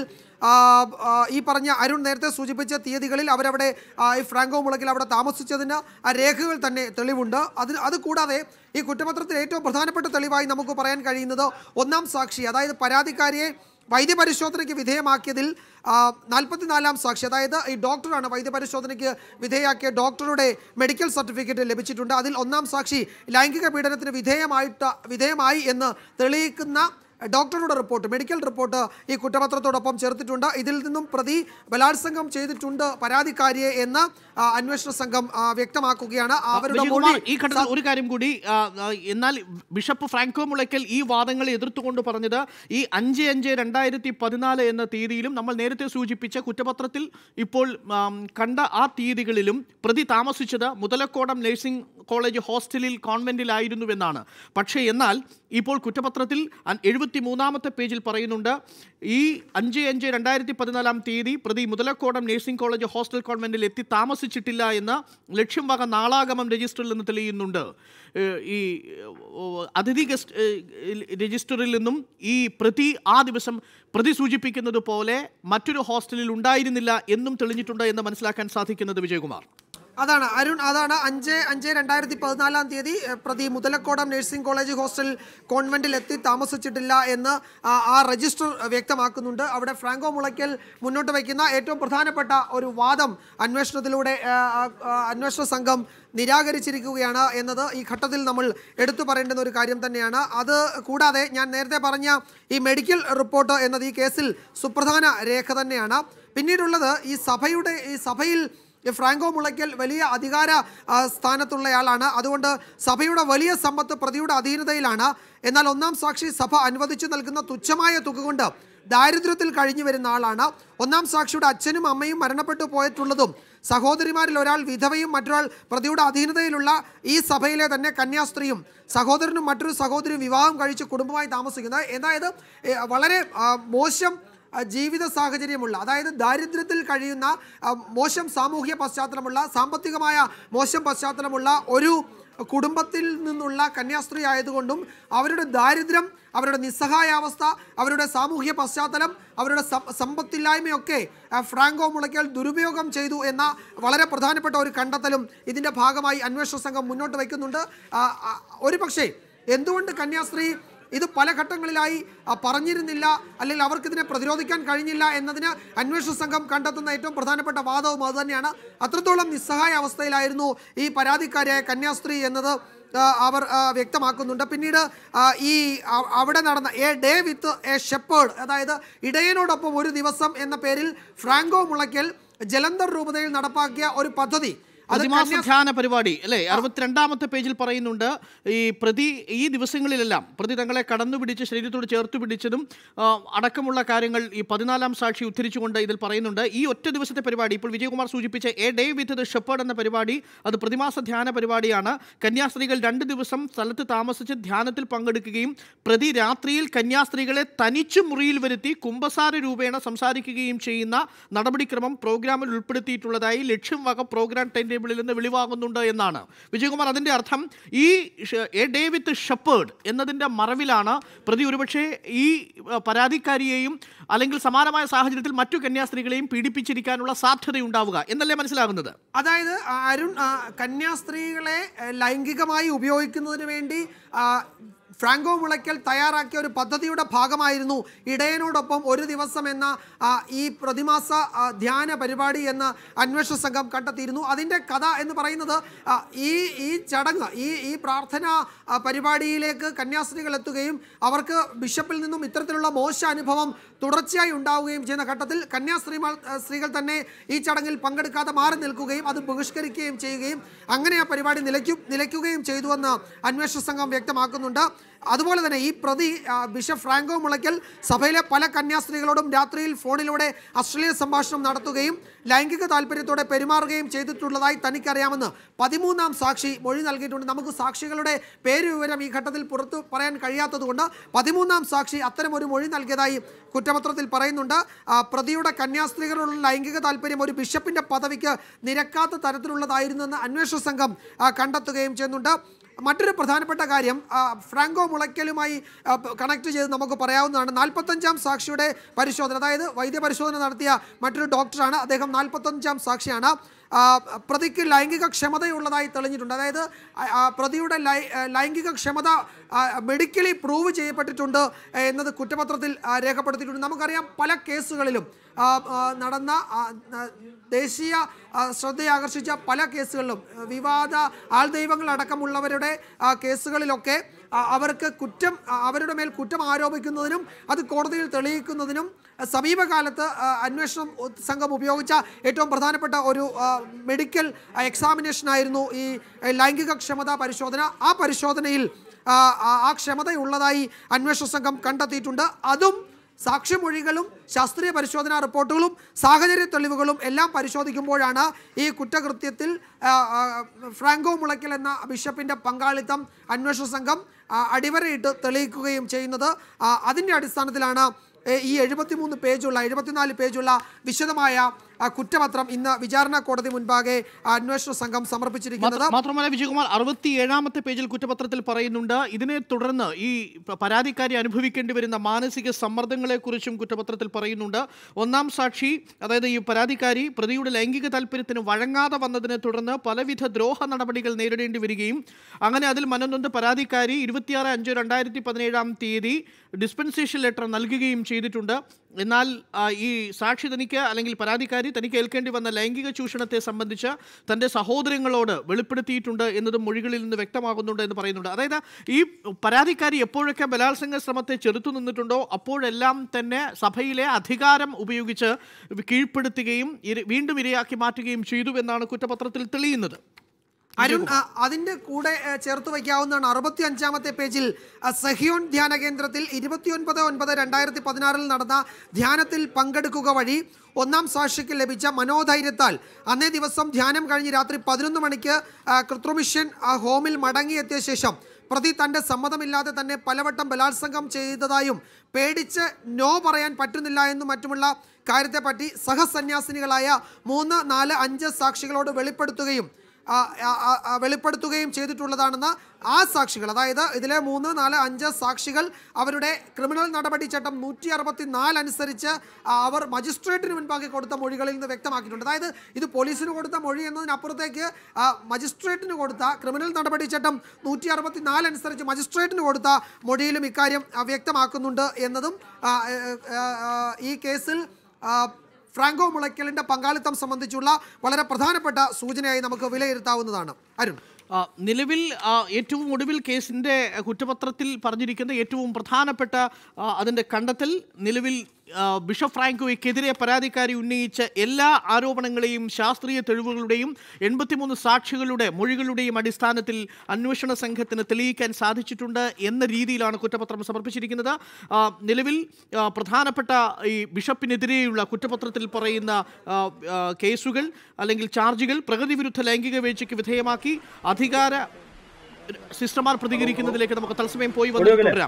ഈ പറഞ്ഞ അരുൺ നേരത്തെ സൂചിപ്പിച്ച തീയതികളിൽ അവരവിടെ ഈ ഫ്രാങ്കോ മുളയ്ക്കൽ അവിടെ താമസിച്ചതിന് ആ രേഖകൾ തന്നെ തെളിവുണ്ട്. അത് കൂടാതെ ഈ കുറ്റപത്രത്തിൽ ഏറ്റവും പ്രധാനപ്പെട്ട തെളിവായി നമുക്ക് പറയാൻ കഴിയുന്നത് 1-ാം സാക്ഷി, അതായത് പരാതിക്കാരിയെ വൈദ്യപരിശോധനയ്ക്ക് വിധേയമാക്കിയതിൽ 44-ാം സാക്ഷി, അതായത് ഈ ഡോക്ടറാണ് വൈദ്യപരിശോധനയ്ക്ക് വിധേയമാക്കിയ ഡോക്ടറുടെ മെഡിക്കൽ സർട്ടിഫിക്കറ്റ് ലഭിച്ചിട്ടുണ്ട്. അതിൽ 1-ാം സാക്ഷി ലൈംഗിക പീഡനത്തിന് വിധേയമായി എന്ന് തെളിയിക്കുന്ന ഡോക്ടറുടെ റിപ്പോർട്ട്, മെഡിക്കൽ റിപ്പോർട്ട് ഈ കുറ്റപത്രത്തോടൊപ്പം ചേർത്തിട്ടുണ്ട്. ഇതിൽ നിന്നും പ്രതി ബലാത്സംഗം ചെയ്തിട്ടുണ്ട് പരാതിക്കാരിയെ എന്ന് അന്വേഷണ സംഘം വ്യക്തമാക്കുകയാണ്. അവരുടെ ഈ ഘട്ടത്തിൽ ഒരു കാര്യം കൂടി, എന്നാൽ ബിഷപ്പ് ഫ്രാങ്കോ മുളയ്ക്കൽ ഈ വാദങ്ങളെ എതിർത്തുകൊണ്ട് പറഞ്ഞത് ഈ 5/5/2014 എന്ന തീയതിയിലും നമ്മൾ നേരത്തെ സൂചിപ്പിച്ച കുറ്റപത്രത്തിൽ ഇപ്പോൾ കണ്ട ആ തീയതികളിലും പ്രതി താമസിച്ചത് മുതലക്കോടം നഴ്സിംഗ് കോളേജ് ഹോസ്റ്റലിൽ കോൺവെന്റിലായിരുന്നുവെന്നാണ്. പക്ഷേ എന്നാൽ ഇപ്പോൾ കുറ്റപത്രത്തിൽ 73-ാമത്തെ പേജിൽ പറയുന്നുണ്ട് ഈ 5/5/2014 തീയതി പ്രതി മുതലക്കോടം നഴ്സിംഗ് കോളേജ് ഹോസ്റ്റൽ കോൺവെന്റിൽ എത്തി താമസിച്ചിട്ടില്ല എന്ന് ലക്ഷ്യം വക നാളാഗമം രജിസ്റ്ററിൽ നിന്ന് തെളിയുന്നുണ്ട്. ഈ അതിഥി ഗസ്റ്റ് രജിസ്റ്ററിൽ നിന്നും ഈ പ്രതി ആ ദിവസം പ്രതി സൂചിപ്പിക്കുന്നത് പോലെ മറ്റൊരു ഹോസ്റ്റലിൽ ഉണ്ടായിരുന്നില്ല എന്നും തെളിഞ്ഞിട്ടുണ്ട് എന്ന് മനസ്സിലാക്കാൻ സാധിക്കുന്നത് വിജയകുമാർ. അതാണ് അരുൺ, അതാണ് 5/5/2014 തീയതി പ്രതി മുതലക്കോടം നഴ്സിംഗ് കോളേജ് ഹോസ്റ്റൽ കോൺവെന്റിൽ എത്തി താമസിച്ചിട്ടില്ല എന്ന് ആ രജിസ്റ്റർ വ്യക്തമാക്കുന്നുണ്ട്. അവിടെ ഫ്രാങ്കോ മുളയ്ക്കൽ മുന്നോട്ട് വയ്ക്കുന്ന ഏറ്റവും പ്രധാനപ്പെട്ട ഒരു വാദം അന്വേഷണത്തിലൂടെ അന്വേഷണ സംഘം നിരാകരിച്ചിരിക്കുകയാണ് എന്നത് ഈ ഘട്ടത്തിൽ നമ്മൾ എടുത്തു പറയേണ്ടുന്ന ഒരു കാര്യം തന്നെയാണ്. അത് കൂടാതെ ഞാൻ നേരത്തെ പറഞ്ഞ ഈ മെഡിക്കൽ റിപ്പോർട്ട് എന്നത് ഈ കേസിൽ സുപ്രധാന രേഖ തന്നെയാണ്. പിന്നീടുള്ളത് ഈ സഭയിൽ ഫ്രാങ്കോ മുളയ്ക്കൽ വലിയ അധികാര സ്ഥാനത്തുള്ളയാളാണ്. അതുകൊണ്ട് സഭയുടെ വലിയ സമ്പത്ത് പ്രതിയുടെ അധീനതയിലാണ്. എന്നാൽ 1-ാം സാക്ഷി സഭ അനുവദിച്ചു നൽകുന്ന തുച്ഛമായ തുക കൊണ്ട് ദാരിദ്ര്യത്തിൽ കഴിഞ്ഞു വരുന്ന ആളാണ്. 1-ാം സാക്ഷിയുടെ അച്ഛനും അമ്മയും മരണപ്പെട്ടു പോയിട്ടുള്ളതും സഹോദരിമാരിൽ ഒരാൾ വിധവയും മറ്റൊരാൾ പ്രതിയുടെ അധീനതയിലുള്ള ഈ സഭയിലെ തന്നെ കന്യാസ്ത്രീയും സഹോദരനും മറ്റൊരു സഹോദരിയും വിവാഹം കഴിച്ച് കുടുംബമായി താമസിക്കുന്നത്. അതായത് വളരെ മോശം ജീവിത സാഹചര്യമുള്ള, അതായത് ദാരിദ്ര്യത്തിൽ കഴിയുന്ന, മോശം സാമൂഹ്യ പശ്ചാത്തലമുള്ള, സാമ്പത്തികമായ മോശം പശ്ചാത്തലമുള്ള ഒരു കുടുംബത്തിൽ നിന്നുള്ള കന്യാസ്ത്രീ ആയതുകൊണ്ടും അവരുടെ ദാരിദ്ര്യം, അവരുടെ നിസ്സഹായാവസ്ഥ, അവരുടെ സാമൂഹ്യ പശ്ചാത്തലം, അവരുടെ സമ്പത്തില്ലായ്മയൊക്കെ ഫ്രാങ്കോ മുളയ്ക്കൽ ദുരുപയോഗം ചെയ്തു എന്ന വളരെ പ്രധാനപ്പെട്ട ഒരു കണ്ടെത്തലും ഇതിൻ്റെ ഭാഗമായി അന്വേഷണ സംഘം മുന്നോട്ട് വയ്ക്കുന്നുണ്ട്. ഒരു പക്ഷേ എന്തുകൊണ്ട് കന്യാസ്ത്രീ ഇത് പല ഘട്ടങ്ങളിലായി പറഞ്ഞിരുന്നില്ല, അല്ലെങ്കിൽ അവർക്കിതിനെ പ്രതിരോധിക്കാൻ കഴിഞ്ഞില്ല എന്നതിന് അന്വേഷണ സംഘം കണ്ടെത്തുന്ന ഏറ്റവും പ്രധാനപ്പെട്ട വാദവും അതുതന്നെയാണ്. അത്രത്തോളം നിസ്സഹായ അവസ്ഥയിലായിരുന്നു ഈ പരാതിക്കാരിയായ കന്യാസ്ത്രീ എന്നത് അവർ വ്യക്തമാക്കുന്നുണ്ട്. പിന്നീട് ഈ അവിടെ നടന്ന a day with a shepherd, അതായത് ഇടയനോടൊപ്പം ഒരു ദിവസം എന്ന പേരിൽ ഫ്രാങ്കോ മുളയ്ക്കൽ ജലന്ധർ രൂപതയിൽ നടപ്പാക്കിയ ഒരു പദ്ധതി, പ്രതിമാസ ധ്യാന പരിപാടി അല്ലേ? 62ാമത്തെ പേജിൽ പറയുന്നുണ്ട്, ഈ പ്രതി ഈ ദിവസങ്ങളിലെല്ലാം പ്രതി തങ്ങളെ കടന്നുപിടിച്ച് ശരീരത്തോട് ചേർത്ത് പിടിച്ചതും അടക്കമുള്ള കാര്യങ്ങൾ ഈ 14ാം സാക്ഷി ഉദ്ധരിച്ചുകൊണ്ട് ഇതിൽ പറയുന്നുണ്ട്. ഈ ഒറ്റ ദിവസത്തെ പരിപാടി, ഇപ്പോൾ വിജയകുമാർ സൂചിപ്പിച്ച a day with the shepherd എന്ന പരിപാടി, അത് പ്രതിമാസ ധ്യാന പരിപാടിയാണ്. കന്യാസ്ത്രീകൾ 2 ദിവസം സ്ഥലത്ത് താമസിച്ച് ധ്യാനത്തിൽ പങ്കെടുക്കുകയും പ്രതി രാത്രിയിൽ കന്യാസ്ത്രീകളെ തനിച്ചു മുറിയിൽ വരുത്തി കുമ്പസാര രൂപേണ സംസാരിക്കുകയും ചെയ്യുന്ന നടപടിക്രമം പ്രോഗ്രാമിൽ ഉൾപ്പെടുത്തിയിട്ടുള്ളതായി ലക്ഷ്യം വക പ്രോഗ്രാം ടൈം ടേബിളിൽ നിന്ന് വെളിവാകുന്നുണ്ട് എന്നാണ്. വിജയകുമാർ, അതിൻ്റെ അർത്ഥം ഈ എ ഡേ വിത്ത് ഷെപ്പേർഡ് എന്നതിൻ്റെ മറവിലാണ് പ്രതി ഒരുപക്ഷെ ഈ പരാതിക്കാരിയെയും അല്ലെങ്കിൽ സമാനമായ സാഹചര്യത്തിൽ മറ്റു കന്യാസ്ത്രീകളെയും പീഡിപ്പിച്ചിരിക്കാനുള്ള സാധ്യതയുണ്ടാവുക എന്നല്ലേ മനസ്സിലാകുന്നത്? അതായത് അരുൺ, കന്യാസ്ത്രീകളെ ലൈംഗികമായി ഉപയോഗിക്കുന്നതിന് വേണ്ടി ഫ്രാങ്കോ മുളയ്ക്കൽ തയ്യാറാക്കിയ ഒരു പദ്ധതിയുടെ ഭാഗമായിരുന്നു ഇടയനോടൊപ്പം ഒരു ദിവസം എന്ന ഈ പ്രതിമാസ ധ്യാന പരിപാടി എന്ന് അന്വേഷണ സംഘം കണ്ടെത്തിയിരുന്നു. അതിൻ്റെ കഥ എന്ന് പറയുന്നത്, ഈ ചടങ്ങ്, ഈ പ്രാർത്ഥന പരിപാടിയിലേക്ക് കന്യാസ്ത്രീകൾ എത്തുകയും അവർക്ക് ബിഷപ്പിൽ നിന്നും ഇത്തരത്തിലുള്ള മോശ അനുഭവം തുടർച്ചയായി ഉണ്ടാവുകയും ചെയ്യുന്ന ഘട്ടത്തിൽ സ്ത്രീകൾ തന്നെ ഈ ചടങ്ങിൽ പങ്കെടുക്കാതെ മാറി നിൽക്കുകയും അത് ബഹിഷ്കരിക്കുകയും ചെയ്യുകയും അങ്ങനെ ആ പരിപാടി നിലയ്ക്കുകയും ചെയ്തുവെന്ന് അന്വേഷണ സംഘം വ്യക്തമാക്കുന്നുണ്ട്. അതുപോലെ തന്നെ ഈ പ്രതി ബിഷപ്പ് ഫ്രാങ്കോ മുളയ്ക്കൽ സഭയിലെ പല കന്യാസ്ത്രീകളോടും രാത്രിയിൽ ഫോണിലൂടെ അശ്ലീല സംഭാഷണം നടത്തുകയും ലൈംഗിക താല്പര്യത്തോടെ പെരുമാറുകയും ചെയ്തിട്ടുള്ളതായി തനിക്കറിയാമെന്ന് 13ാം സാക്ഷി മൊഴി നൽകിയിട്ടുണ്ട്. നമുക്ക് സാക്ഷികളുടെ പേര് വിവരം ഈ ഘട്ടത്തിൽ പുറത്തു പറയാൻ കഴിയാത്തതുകൊണ്ട് 13ാം സാക്ഷി അത്തരമൊരു മൊഴി നൽകിയതായി കുറ്റപത്രത്തിൽ പറയുന്നുണ്ട്. പ്രതിയുടെ കന്യാസ്ത്രീകളോടുള്ള ലൈംഗിക താല്പര്യം ഒരു ബിഷപ്പിൻ്റെ പദവിക്ക് നിരക്കാത്ത തരത്തിലുള്ളതായിരുന്നെന്ന് അന്വേഷണ സംഘം കണ്ടെത്തുകയും ചെയ്യുന്നുണ്ട്. മറ്റൊരു പ്രധാനപ്പെട്ട കാര്യം ഫ്രാങ്കോ മുളയ്ക്കലുമായി കണക്ട് ചെയ്ത് നമുക്ക് പറയാവുന്നതാണ്. 45ാം സാക്ഷിയുടെ പരിശോധന, അതായത് വൈദ്യപരിശോധന നടത്തിയ മറ്റൊരു ഡോക്ടറാണ് അദ്ദേഹം. 45ാം സാക്ഷിയാണ്. പ്രതിക്ക് ലൈംഗിക ക്ഷമതയുള്ളതായി തെളിഞ്ഞിട്ടുണ്ട്. അതായത് പ്രതിയുടെ ലൈംഗിക ക്ഷമത മെഡിക്കലി പ്രൂവ് ചെയ്യപ്പെട്ടിട്ടുണ്ട് എന്നത് കുറ്റപത്രത്തിൽ രേഖപ്പെടുത്തിയിട്ടുണ്ട്. നമുക്കറിയാം പല കേസുകളിലും നടന്ന ദേശീയ ശ്രദ്ധയാകർഷിച്ച പല കേസുകളിലും വിവാദ ആൾദൈവങ്ങളടക്കമുള്ളവരുടെ കേസുകളിലൊക്കെ അവരുടെ മേൽ കുറ്റം ആരോപിക്കുന്നതിനും അത് കോടതിയിൽ തെളിയിക്കുന്നതിനും സമീപകാലത്ത് അന്വേഷണം സംഘം ഉപയോഗിച്ച ഏറ്റവും പ്രധാനപ്പെട്ട ഒരു മെഡിക്കൽ എക്സാമിനേഷനായിരുന്നു ഈ ലൈംഗിക ക്ഷമതാ പരിശോധന. ആ പരിശോധനയിൽ ആ ക്ഷമതയുള്ളതായി അന്വേഷണ സംഘം കണ്ടെത്തിയിട്ടുണ്ട്. അതും സാക്ഷിമൊഴികളും ശാസ്ത്രീയ പരിശോധനാ റിപ്പോർട്ടുകളും സാഹചര്യ തെളിവുകളും എല്ലാം പരിശോധിക്കുമ്പോഴാണ് ഈ കുറ്റകൃത്യത്തിൽ ഫ്രാങ്കോ മുളയ്ക്കൽ എന്ന ബിഷപ്പിൻ്റെ പങ്കാളിത്തം അന്വേഷണ സംഘം അടിവരയിട്ട് തെളിയിക്കുകയും ചെയ്യുന്നത്. അതിൻ്റെ അടിസ്ഥാനത്തിലാണ് ഈ 74 പേജുള്ള വിശദമായ കുറ്റപത്രം ഇന്ന് വിചാരണ കോടതി മുൻപാകെ അന്വേഷണ സംഘം സമർപ്പിച്ചിരിക്കുന്നത്. മാത്രമല്ല വിജയകുമാർ, 67ാമത്തെ പേജിൽ കുറ്റപത്രത്തിൽ പറയുന്നുണ്ട്, ഇതിനെ തുടർന്ന് ഈ പരാതിക്കാരി അനുഭവിക്കേണ്ടി വരുന്ന മാനസിക സമ്മർദ്ദങ്ങളെക്കുറിച്ചും കുറ്റപത്രത്തിൽ പറയുന്നുണ്ട്. 1ാം സാക്ഷി, അതായത് ഈ പരാതിക്കാരി പ്രതിയുടെ ലൈംഗിക താല്പര്യത്തിന് വഴങ്ങാതെ വന്നതിനെ തുടർന്ന് പലവിധ ദ്രോഹ നടപടികൾ നേരിടേണ്ടി വരികയും അങ്ങനെ അതിൽ മനംനൊന്ത് പരാതിക്കാരി 26/5/2017 ഡിസ്പെൻസേഷൻ ലെറ്റർ നൽകുകയും ചെയ്തിട്ടുണ്ട്. എന്നാൽ ഈ സാക്ഷി തനിക്ക് അല്ലെങ്കിൽ പരാതിക്കാരി തനിക്ക് ഏൽക്കേണ്ടി വന്ന ലൈംഗിക ചൂഷണത്തെ സംബന്ധിച്ച് തൻ്റെ സഹോദരങ്ങളോട് വെളിപ്പെടുത്തിയിട്ടുണ്ട് എന്നതും മൊഴികളിൽ നിന്ന് വ്യക്തമാകുന്നുണ്ട് എന്ന് പറയുന്നുണ്ട്. അതായത് ഈ പരാതിക്കാരി എപ്പോഴൊക്കെ ബലാത്സംഗ ശ്രമത്തെ ചെറുത്തു നിന്നിട്ടുണ്ടോ അപ്പോഴെല്ലാം തന്നെ സഭയിലെ അധികാരം ഉപയോഗിച്ച് കീഴ്പ്പെടുത്തുകയും വീണ്ടും ഇരയാക്കി മാറ്റുകയും ചെയ്തു എന്നാണ് കുറ്റപത്രത്തിൽ തെളിയുന്നത്. അരുൺ, അതിന്റെ കൂടെ ചേർത്ത് വയ്ക്കാവുന്നതാണ് 65-ാമത്തെ പേജിൽ സഹിയോൺ ധ്യാന കേന്ദ്രത്തിൽ 29/9/2016 നടന്ന ധ്യാനത്തിൽ പങ്കെടുക്കുക വഴി 1-ാം സാക്ഷിക്ക് ലഭിച്ച മനോധൈര്യത്താൽ അന്നേ ദിവസം ധ്യാനം കഴിഞ്ഞ് രാത്രി 11 മണിക്ക് കൃത്രിമിഷൻ ഹോമിൽ മടങ്ങിയെത്തിയ ശേഷം പ്രതി തൻ്റെ സമ്മതമില്ലാതെ തന്നെ പലവട്ടം ബലാത്സംഗം ചെയ്തതായും പേടിച്ച് നോ പറയാൻ പറ്റുന്നില്ല എന്നും മറ്റുമുള്ള കാര്യത്തെപ്പറ്റി സഹസന്യാസിനികളായ 3, 4, 5 സാക്ഷികളോട് വെളിപ്പെടുത്തുകയും ചെയ്തിട്ടുള്ളതാണെന്ന് ആ സാക്ഷികൾ, അതായത് ഇതിലെ 3, 4, 5 സാക്ഷികൾ അവരുടെ ക്രിമിനൽ നടപടി ചട്ടം 164 അനുസരിച്ച് അവർ മജിസ്ട്രേറ്റിന് മുൻപാകെ കൊടുത്ത മൊഴികളിൽ നിന്ന് വ്യക്തമാക്കിയിട്ടുണ്ട്. അതായത് ഇത് പോലീസിന് കൊടുത്ത മൊഴി എന്നതിനപ്പുറത്തേക്ക് മജിസ്ട്രേറ്റിന് കൊടുത്ത ക്രിമിനൽ നടപടി ചട്ടം 164 അനുസരിച്ച് മജിസ്ട്രേറ്റിന് കൊടുത്ത മൊഴിയിലും ഇക്കാര്യം വ്യക്തമാക്കുന്നുണ്ട് എന്നതും ഈ കേസിൽ ഫ്രാങ്കോ മുളയ്ക്കലിന്റെ പങ്കാളിത്തം സംബന്ധിച്ചുള്ള വളരെ പ്രധാനപ്പെട്ട സൂചനയായി നമുക്ക് വിലയിരുത്താവുന്നതാണ്. അരുൺ, നിലവിൽ ഏറ്റവും ഒടുവിൽ കേസിൻ്റെ കുറ്റപത്രത്തിൽ പറഞ്ഞിരിക്കുന്ന ഏറ്റവും പ്രധാനപ്പെട്ട അതിൻ്റെ കണ്ടെത്തൽ നിലവിൽ ബിഷപ്പ് ഫ്രാങ്കോയ്ക്കെതിരെ പരാതിക്കാരി ഉന്നയിച്ച എല്ലാ ആരോപണങ്ങളെയും ശാസ്ത്രീയ തെളിവുകളുടെയും 83 സാക്ഷികളുടെ മൊഴികളുടെയും അടിസ്ഥാനത്തിൽ അന്വേഷണ സംഘത്തിന് തെളിയിക്കാൻ സാധിച്ചിട്ടുണ്ട് എന്ന രീതിയിലാണ് കുറ്റപത്രം സമർപ്പിച്ചിരിക്കുന്നത്. നിലവിൽ പ്രധാനപ്പെട്ട ഈ ബിഷപ്പിനെതിരെയുള്ള കുറ്റപത്രത്തിൽ പറയുന്ന കേസുകൾ അല്ലെങ്കിൽ ചാർജുകൾ പ്രകൃതി വിരുദ്ധ ലൈംഗിക വീഴ്ചയ്ക്ക് വിധേയമാക്കി അധികാര സിസ്റ്റർമാർ പ്രതികരിക്കുന്നതിലേക്ക് നമുക്ക് തത്സമയം പോയി വന്നു.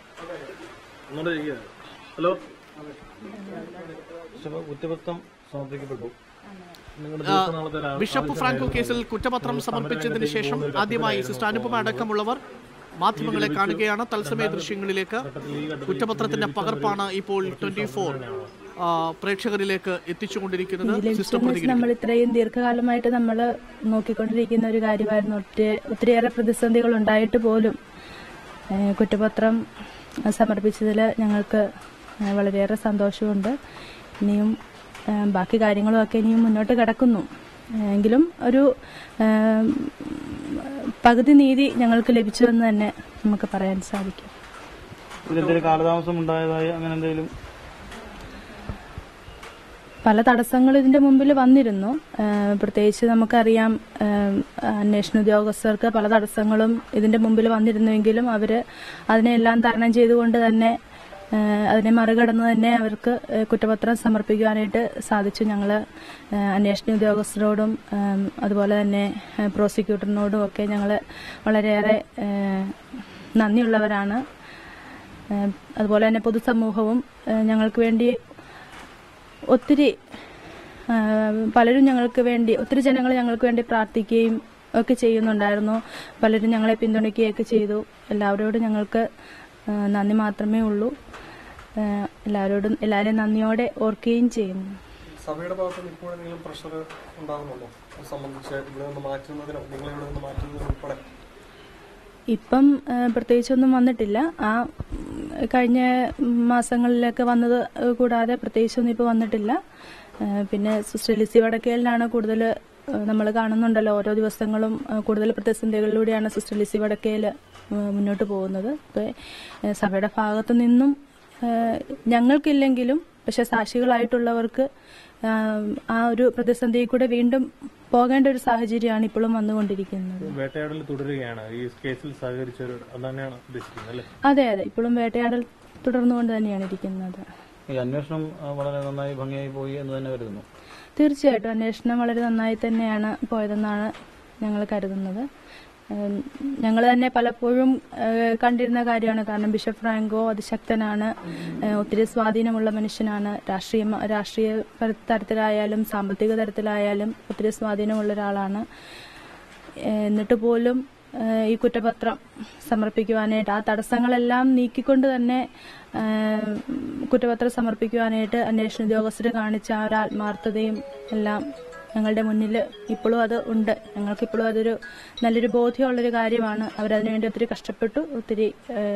ബിഷപ്പ് ഫ്രാങ്കോ കേസിൽ കുറ്റപത്രം സമർപ്പിച്ചതിന് ശേഷം ആദ്യമായി സിസ്റ്റർ അനുപമ അടക്കമുള്ളവർ മാധ്യമങ്ങളെ കാണുകയാണ്. തത്സമയ ദൃശ്യങ്ങളിലേക്ക് കുറ്റപത്രത്തിന്റെ പകർപ്പാണ് ഇപ്പോൾ 24 പ്രേക്ഷകരിലേക്ക് എത്തിച്ചുകൊണ്ടിരിക്കുന്നത്. നമ്മൾ ഇത്രയും ദീർഘകാലമായിട്ട് നമ്മൾ നോക്കിക്കൊണ്ടിരിക്കുന്ന ഒരു കാര്യമായിരുന്നു. ഒത്തിരിയേറെ പ്രതിസന്ധികൾ ഉണ്ടായിട്ട് പോലും കുറ്റപത്രം സമർപ്പിച്ചതിൽ ഞങ്ങൾക്ക് വളരെയേറെ സന്തോഷമുണ്ട്. ഇനിയും ബാക്കി കാര്യങ്ങളുമൊക്കെ ഇനിയും മുന്നോട്ട് കിടക്കുന്നു. എങ്കിലും ഒരു പകുതി നീതി ഞങ്ങൾക്ക് ലഭിച്ചുവെന്ന് തന്നെ നമുക്ക് പറയാൻ സാധിക്കും. കാലതാമസം ഉണ്ടായതായി അങ്ങനെ എന്തെങ്കിലും? പല തടസ്സങ്ങൾ ഇതിന്റെ മുമ്പിൽ വന്നിരുന്നു. പ്രത്യേകിച്ച് നമുക്കറിയാം, അന്വേഷണ ഉദ്യോഗസ്ഥർക്ക് പല തടസ്സങ്ങളും ഇതിന്റെ മുമ്പിൽ വന്നിരുന്നുവെങ്കിലും അവര് അതിനെല്ലാം തരണം ചെയ്തുകൊണ്ട് തന്നെ അതിനെ മറികടന്ന് തന്നെ അവർക്ക് കുറ്റപത്രം സമർപ്പിക്കുവാനായിട്ട് സാധിച്ചു. ഞങ്ങൾ അന്വേഷണ ഉദ്യോഗസ്ഥരോടും അതുപോലെ തന്നെ പ്രോസിക്യൂട്ടറിനോടും ഒക്കെ ഞങ്ങൾ വളരെയേറെ നന്ദിയുള്ളവരാണ്. അതുപോലെ തന്നെ പൊതുസമൂഹവും ഞങ്ങൾക്ക് വേണ്ടി പലരും ഞങ്ങൾക്ക് വേണ്ടി, ഒത്തിരി ജനങ്ങൾ ഞങ്ങൾക്ക് വേണ്ടി പ്രാർത്ഥിക്കുകയും ഒക്കെ ചെയ്യുന്നുണ്ടായിരുന്നു. പലരും ഞങ്ങളെ പിന്തുണയ്ക്കുകയൊക്കെ ചെയ്തു. എല്ലാവരോടും ഞങ്ങൾക്ക് നന്ദി മാത്രമേ ഉള്ളൂ. എല്ലാവരെയും നന്ദിയോടെ ഓർക്കുകയും ചെയ്യുന്നു. സഭയുടെ ഭാഗത്ത് ഇപ്പോൾ എന്തെങ്കിലും പ്രഷർ ഉണ്ടാകുന്നുണ്ടോ സംബന്ധിച്ച് ഇവിടെ നിന്ന് മാറ്റുന്നതിനോ നിങ്ങളെ ഇവിടെ നിന്ന് മാറ്റുന്നതിനോ ഉൾപ്പെടെ? ഇപ്പം പ്രത്യേകിച്ചൊന്നും വന്നിട്ടില്ല. ആ കഴിഞ്ഞ മാസങ്ങളിലൊക്കെ വന്നത് കൂടാതെ പ്രത്യേകിച്ചൊന്നും ഇപ്പോൾ വന്നിട്ടില്ല. പിന്നെ സിസ്റ്റർ ലിസി വടക്കേലിനാണ് കൂടുതൽ നമ്മൾ കാണുന്നുണ്ടല്ലോ, ഓരോ ദിവസങ്ങളും കൂടുതൽ പ്രതിസന്ധികളിലൂടെയാണ് സിസ്റ്റർ ലിസി വടക്കേൽ മുന്നോട്ട് പോകുന്നത്. ഇപ്പോൾ സഭയുടെ ഭാഗത്തു നിന്നും ഞങ്ങൾക്കില്ലെങ്കിലും പക്ഷെ സാക്ഷികളായിട്ടുള്ളവർക്ക് ആ ഒരു പ്രതിസന്ധിയിൽ കൂടെ വീണ്ടും പോകേണ്ട ഒരു സാഹചര്യമാണ് ഇപ്പോഴും വന്നുകൊണ്ടിരിക്കുന്നത്. വേട്ടയാടൽ തുടരുകയാണ് ഈ കേസിൽ സഹകരിച്ചവർ, അതാണ് ഉദ്ദേശിക്കുന്നത് അല്ലേ? അതെ, ഇപ്പോൾ വേട്ടയാടൽ തുടർന്നുകൊണ്ട് തന്നെയാണ് ഇരിക്കുന്നത്. ഈ അന്വേഷണം വളരെ നന്നായി ഭംഗിയായി പോയി എന്ന് തന്നെ കരുതുന്നു. തീർച്ചയായിട്ടും അന്വേഷണം വളരെ നന്നായി തന്നെയാണ് പോയതെന്നാണ് ഞങ്ങൾ കരുതുന്നത്. ഞങ്ങൾ തന്നെ പലപ്പോഴും കണ്ടിരുന്ന കാര്യമാണ്. കാരണം ഫ്രാങ്കോ അതിശക്തനാണ്, ഒത്തിരി സ്വാധീനമുള്ള മനുഷ്യനാണ്. രാഷ്ട്രീയ തരത്തിലായാലും സാമ്പത്തിക തരത്തിലായാലും ഒത്തിരി സ്വാധീനമുള്ള ഒരാളാണ്. എന്നിട്ട് പോലും ഈ കുറ്റപത്രം സമർപ്പിക്കുവാനായിട്ട് ആ തടസ്സങ്ങളെല്ലാം നീക്കിക്കൊണ്ട് തന്നെ കുറ്റപത്രം സമർപ്പിക്കുവാനായിട്ട് അന്വേഷണ ഉദ്യോഗസ്ഥർ കാണിച്ച ആ ഒരു ആത്മാർത്ഥതയും എല്ലാം ഞങ്ങളുടെ മുന്നിൽ ഇപ്പോഴും അത് ഉണ്ട്. ഞങ്ങൾക്കിപ്പോഴും അതൊരു നല്ലൊരു ബോധ്യമുള്ളൊരു കാര്യമാണ്. അവരതിനുവേണ്ടി ഒത്തിരി കഷ്ടപ്പെട്ടു, ഒത്തിരി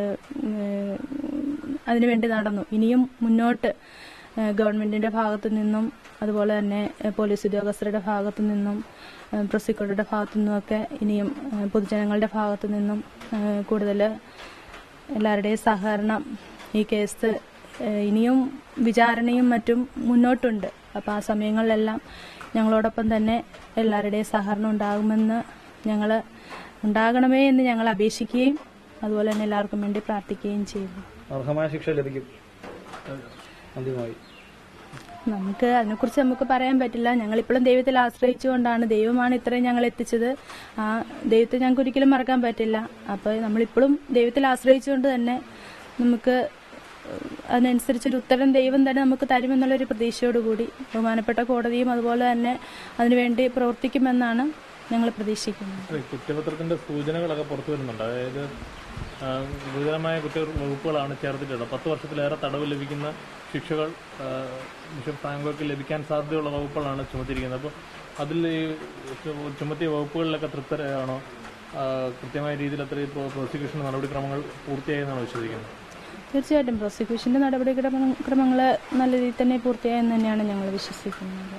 അതിനുവേണ്ടി നടന്നു. ഇനിയും മുന്നോട്ട് ഗവൺമെന്റിന്റെ ഭാഗത്തു നിന്നും അതുപോലെ തന്നെ പോലീസ് ഉദ്യോഗസ്ഥരുടെ ഭാഗത്തു നിന്നും പ്രോസിക്യൂട്ടറുടെ ഭാഗത്തു നിന്നുമൊക്കെ ഇനിയും പൊതുജനങ്ങളുടെ ഭാഗത്തു നിന്നും കൂടുതൽ എല്ലാവരുടെയും സഹകരണം ഈ കേസ് ഇനിയും വിചാരണയും മറ്റും മുന്നോട്ടുണ്ട്. അപ്പോൾ ആ സമയങ്ങളിലെല്ലാം ഞങ്ങളോടൊപ്പം തന്നെ എല്ലാവരുടെയും സഹകരണം ഉണ്ടാകുമെന്ന് ഞങ്ങൾ ഉണ്ടാകണമേ എന്ന് ഞങ്ങൾ അപേക്ഷിക്കുകയും അതുപോലെ തന്നെ എല്ലാവർക്കും വേണ്ടി പ്രാർത്ഥിക്കുകയും ചെയ്തു. അർഹമായ ശിക്ഷ ലഭിക്കും അന്തിമമായി. നമുക്ക് അതിനെക്കുറിച്ച് നമുക്ക് പറയാൻ പറ്റില്ല. ഞങ്ങളിപ്പോഴും ദൈവത്തിൽ ആശ്രയിച്ചുകൊണ്ടാണ്, ദൈവമാണ് ഇത്രയും ഞങ്ങൾ എത്തിച്ചത്. ആ ദൈവത്തെ ഞങ്ങൾക്ക് ഒരിക്കലും മറക്കാൻ പറ്റില്ല. അപ്പോൾ നമ്മളിപ്പോഴും ദൈവത്തിൽ ആശ്രയിച്ചുകൊണ്ട് തന്നെ നമുക്ക് അതിനനുസരിച്ചൊരു ഉത്തരം ദൈവം തന്നെ നമുക്ക് തരുമെന്നുള്ളൊരു പ്രതീക്ഷയോടുകൂടി ബഹുമാനപ്പെട്ട കോടതിയും അതുപോലെ തന്നെ അതിനുവേണ്ടി പ്രവർത്തിക്കുമെന്നാണ് ഞങ്ങൾ പ്രതീക്ഷിക്കുന്നത്. കുറ്റപത്രത്തിന്റെ സൂചനകളൊക്കെ പുറത്തു വരുന്നുണ്ട്. അതായത് ഗുരുതരമായ കുറ്റവകുപ്പുകളാണ് ചേർത്തിട്ടുള്ളത്. 10 വർഷത്തിലേറെ തടവ് ലഭിക്കുന്ന ശിക്ഷകൾ ബിഷപ്പ് ഫ്രാങ്കോയ്ക്ക് ലഭിക്കാൻ സാധ്യതയുള്ള വകുപ്പുകളാണ് ചുമത്തിയിരിക്കുന്നത്. അപ്പോൾ അതിൽ ഈ ചുമത്തിയ വകുപ്പുകളിലൊക്കെ തൃപ്തരാണോ? കൃത്യമായ രീതിയിൽ അത്രയും പ്രോസിക്യൂഷൻ നടപടിക്രമങ്ങൾ പൂർത്തിയായെന്നാണ് വിശ്വസിക്കുന്നത്? തീർച്ചയായിട്ടും പ്രോസിക്യൂഷന്റെ നടപടിക്രമങ്ങൾ നല്ല രീതിയിൽ തന്നെ പൂർത്തിയായെന്ന് തന്നെയാണ് ഞങ്ങൾ വിശ്വസിക്കുന്നത്.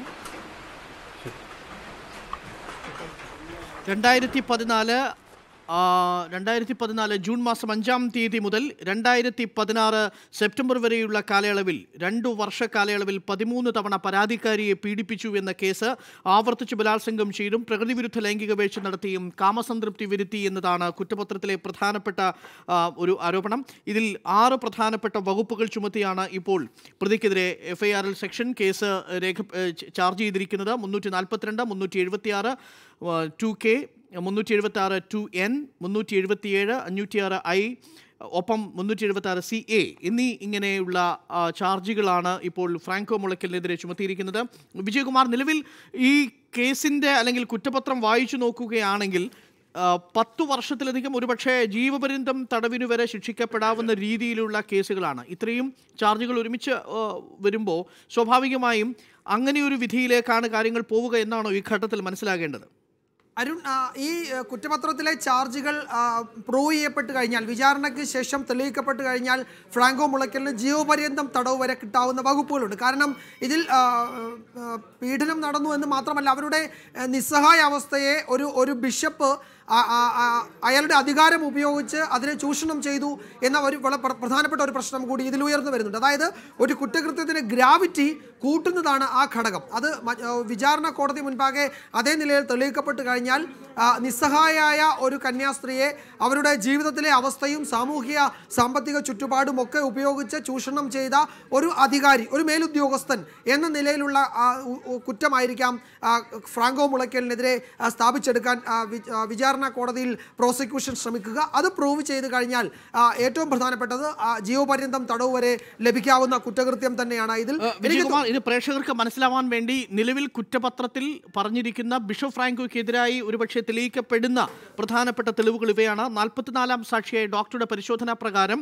2014 ജൂൺ മാസം 5-ാം തീയതി മുതൽ 2016 സെപ്റ്റംബർ വരെയുള്ള കാലയളവിൽ 2 വർഷ കാലയളവിൽ 13 തവണ പരാതിക്കാരിയെ പീഡിപ്പിച്ചു എന്ന കേസ് ആവർത്തിച്ച് ബലാത്സംഗം ചെയ്തും പ്രകൃതിവിരുദ്ധ ലൈംഗിക വീഴ്ച നടത്തിയും കാമസംതൃപ്തി വരുത്തി എന്നതാണ് കുറ്റപത്രത്തിലെ പ്രധാനപ്പെട്ട ഒരു ആരോപണം. ഇതിൽ 6 പ്രധാനപ്പെട്ട വകുപ്പുകൾ ചുമത്തിയാണ് ഇപ്പോൾ പ്രതിക്കെതിരെ FIR സെക്ഷൻ കേസ് ചാർജ് ചെയ്തിരിക്കുന്നത്. 342, 376, 2K, 376 2N, 377, 506I, ഒപ്പം 376 CA ഇങ്ങനെയുള്ള ചാർജുകളാണ് ഇപ്പോൾ ഫ്രാങ്കോ മുളയ്ക്കലിനെതിരെ ചുമത്തിയിരിക്കുന്നത്. വിജയകുമാർ, നിലവിൽ ഈ കേസിൻ്റെ അല്ലെങ്കിൽ കുറ്റപത്രം വായിച്ചു നോക്കുകയാണെങ്കിൽ 10 വർഷത്തിലധികം, ഒരുപക്ഷെ ജീവപര്യന്തം തടവിനു വരെ ശിക്ഷിക്കപ്പെടാവുന്ന രീതിയിലുള്ള കേസുകളാണ്. ഇത്രയും ചാർജുകൾ ഒരുമിച്ച് വരുമ്പോൾ സ്വാഭാവികമായും അങ്ങനെയൊരു വിധിയിലേക്കാണ് കാര്യങ്ങൾ പോവുക എന്നാണോ ഈ ഘട്ടത്തിൽ മനസ്സിലാകേണ്ടത്? അരുൺ, ഈ കുറ്റപത്രത്തിലെ ചാർജുകൾ പ്രൂവ് ചെയ്യപ്പെട്ട് കഴിഞ്ഞാൽ, വിചാരണയ്ക്ക് ശേഷം തെളിയിക്കപ്പെട്ട് കഴിഞ്ഞാൽ ഫ്രാങ്കോ മുളയ്ക്കലിന് ജീവപര്യന്തം തടവ് വരെ കിട്ടാവുന്ന വകുപ്പുകളുണ്ട്. കാരണം ഇതിൽ പീഡനം നടന്നു എന്ന് മാത്രമല്ല, അവരുടെ നിസ്സഹായ അവസ്ഥയെ ഒരു ബിഷപ്പ് അയാളുടെ അധികാരം ഉപയോഗിച്ച് അതിനെ ചൂഷണം ചെയ്തു എന്ന ഒരു വളരെ പ്രധാനപ്പെട്ട ഒരു പ്രശ്നം കൂടി ഇതിൽ ഉയർന്നു വരുന്നുണ്ട്. അതായത് ഒരു കുറ്റകൃത്യത്തിന് ഗ്രാവിറ്റി കൂട്ടുന്നതാണ് ആ ഘടകം. അത് വിചാരണ കോടതി മുൻപാകെ അതേ നിലയിൽ തെളിയിക്കപ്പെട്ട് കഴിഞ്ഞാൽ നിസ്സഹായായ ഒരു കന്യാസ്ത്രീയെ അവരുടെ ജീവിതത്തിലെ അവസ്ഥയും സാമൂഹിക സാമ്പത്തിക ചുറ്റുപാടും ഒക്കെ ഉപയോഗിച്ച് ചൂഷണം ചെയ്ത ഒരു അധികാരി, ഒരു മേലുദ്യോഗസ്ഥൻ എന്ന നിലയിലുള്ള കുറ്റമായിരിക്കാം ഫ്രാങ്കോ മുളയ്ക്കലിനെതിരെ സ്ഥാപിച്ചെടുക്കാൻ വിചാരണ കോടതിയിൽ പ്രോസിക്യൂഷൻ ശ്രമിക്കുക. അത് പ്രൂവ് ചെയ്ത് കഴിഞ്ഞാൽ ഏറ്റവും പ്രധാനപ്പെട്ടത് ജീവപര്യന്തം തടവ് വരെ ലഭിക്കാവുന്ന കുറ്റകൃത്യം തന്നെയാണ്. ഇത് പ്രേക്ഷകർക്ക് മനസ്സിലാവാൻ വേണ്ടി നിലവിൽ കുറ്റപത്രത്തിൽ പറഞ്ഞിരിക്കുന്ന ബിഷപ്പ് ഫ്രാങ്കോയ്ക്കെതിരായി ഒരുപക്ഷെ തെളിയിക്കപ്പെടുന്ന പ്രധാനപ്പെട്ട തെളിവുകൾ ഇവയാണ്. 44-ാം സാക്ഷിയായ ഡോക്ടറുടെ പരിശോധനാ പ്രകാരം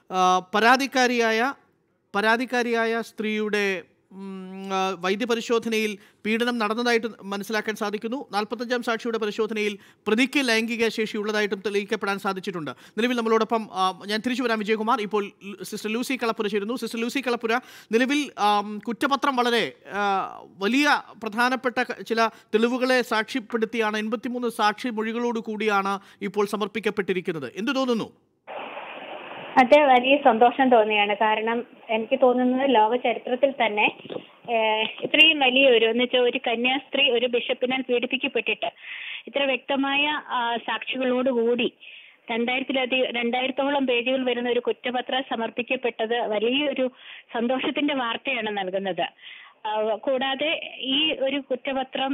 പരാതിക്കാരിയായ സ്ത്രീയുടെ വൈദ്യപരിശോധനയിൽ പീഡനം നടന്നതായിട്ട് മനസ്സിലാക്കാൻ സാധിക്കുന്നു. 45-ാം സാക്ഷിയുടെ പരിശോധനയിൽ പ്രതിക്ക് ലൈംഗിക ശേഷി ഉള്ളതായിട്ടും തെളിയിക്കപ്പെടാൻ സാധിച്ചിട്ടുണ്ട്. നിലവിൽ നമ്മളോടൊപ്പം ഞാൻ തിരിച്ചു വരാം വിജയകുമാർ. ഇപ്പോൾ സിസ്റ്റർ ലൂസി കളപ്പുര ചേരുന്നു. സിസ്റ്റർ ലൂസി കളപ്പുര, നിലവിൽ കുറ്റപത്രം വളരെ വലിയ പ്രധാനപ്പെട്ട ചില തെളിവുകളെ സാക്ഷ്യപ്പെടുത്തിയാണ് 83 സാക്ഷി മൊഴികളോട് കൂടിയാണ് ഇപ്പോൾ സമർപ്പിക്കപ്പെട്ടിരിക്കുന്നത്. എന്തു തോന്നുന്നു? അത് വലിയ സന്തോഷം തോന്നിയാണ്. കാരണം എനിക്ക് തോന്നുന്നത് ലോക ചരിത്രത്തിൽ തന്നെ ഇത്രയും വലിയൊരു എന്നുവെച്ചാൽ ഒരു കന്യാസ്ത്രീ ഒരു ബിഷപ്പിനാൽ പീഡിപ്പിക്കപ്പെട്ടിട്ട് ഇത്ര വ്യക്തമായ സാക്ഷികളോടുകൂടി 2000-ഓളം പേജുകൾ വരുന്ന ഒരു കുറ്റപത്രം സമർപ്പിക്കപ്പെട്ടത് വലിയൊരു സന്തോഷത്തിന്റെ വാർത്തയാണ് നൽകുന്നത്. കൂടാതെ ഈ ഒരു കുറ്റപത്രം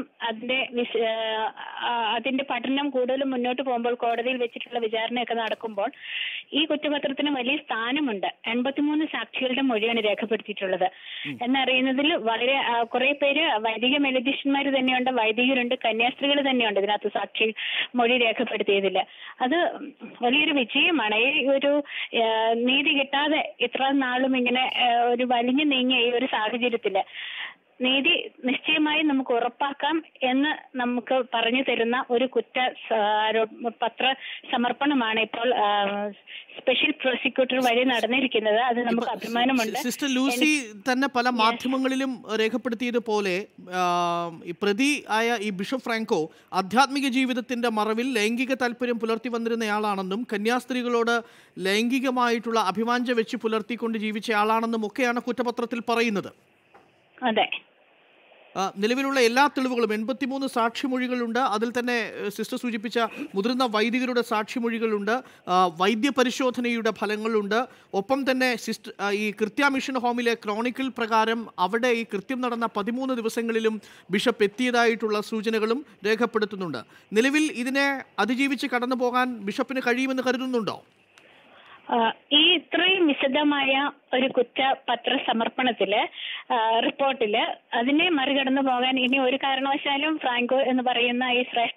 അതിന്റെ പഠനം കൂടുതലും മുന്നോട്ട് പോകുമ്പോൾ, കോടതിയിൽ വെച്ചിട്ടുള്ള വിചാരണയൊക്കെ നടക്കുമ്പോൾ ഈ കുറ്റപത്രത്തിന് വലിയ സ്ഥാനമുണ്ട്. 83 സാക്ഷികളുടെ മൊഴിയാണ് രേഖപ്പെടുത്തിയിട്ടുള്ളത് എന്നറിയുന്നതിൽ വളരെ കുറെ പേര് വൈദിക മെലഡീഷ്യന്മാർ തന്നെയുണ്ട്, വൈദികരുണ്ട്, കന്യാസ്ത്രീകൾ തന്നെയുണ്ട് ഇതിനകത്ത് സാക്ഷി മൊഴി രേഖപ്പെടുത്തിയതിൽ. അത് വലിയൊരു വിജയമാണ്. ഈ ഒരു നീതി കിട്ടാതെ ഇത്ര നാളും ഇങ്ങനെ ഒരു വലിഞ്ഞു നീങ്ങിയ ഈ ഒരു സാഹചര്യത്തില് നീതി നിശ്ചയമായും നമുക്ക് ഉറപ്പാക്കാം എന്ന് നമുക്ക് പറഞ്ഞു തരുന്ന ഒരു പത്ര സമർപ്പണമാണ് ഇപ്പോൾ സ്പെഷ്യൽ പ്രോസിക്യൂട്ടർ വഴി നടന്നിരിക്കുന്നത്. അത് നമുക്ക് അഭിമാനമുണ്ട്. സിസ്റ്റർ ലൂസി തന്നെ പല മാധ്യമങ്ങളിലും രേഖപ്പെടുത്തിയതുപോലെ പ്രതി ആയ ഈ ബിഷപ്പ് ഫ്രാങ്കോ ആധ്യാത്മിക ജീവിതത്തിന്റെ മറവിൽ ലൈംഗിക താല്പര്യം പുലർത്തി വന്നിരുന്നയാളാണെന്നും കന്യാസ്ത്രീകളോട് ലൈംഗികമായിട്ടുള്ള അഭിവാഞ്ച വെച്ച് പുലർത്തിക്കൊണ്ട് ജീവിച്ച ആളാണെന്നും ഒക്കെയാണ് കുറ്റപത്രത്തിൽ പറയുന്നത്. അതെ, നിലവിലുള്ള എല്ലാ തെളിവുകളും 83 സാക്ഷിമൊഴികളുണ്ട്. അതിൽ തന്നെ സിസ്റ്റർ സൂചിപ്പിച്ച മുതിർന്ന വൈദികരുടെ സാക്ഷിമൊഴികളുണ്ട്, വൈദ്യപരിശോധനയുടെ ഫലങ്ങളുണ്ട്. ഒപ്പം തന്നെ ഈ കൃത്യ മിഷൻ ഹോമിലെ ക്രോണിക്കിൾ പ്രകാരം അവിടെ ഈ കൃത്യം നടന്ന 13 ദിവസങ്ങളിലും ബിഷപ്പ് എത്തിയതായിട്ടുള്ള സൂചനകളും രേഖപ്പെടുത്തുന്നുണ്ട്. നിലവിൽ ഇതിനെ അതിജീവിച്ച് കടന്നു പോകാൻ ബിഷപ്പിന് കഴിയുമെന്ന് കരുതുന്നുണ്ടോ? ഈ ഇത്രയും വിശദമായ ഒരു കുറ്റപത്ര സമർപ്പണത്തില് റിപ്പോർട്ടില് അതിനെ മറികടന്നു പോകാൻ ഇനി ഒരു കാരണവശാലും ഫ്രാങ്കോ എന്ന് പറയുന്ന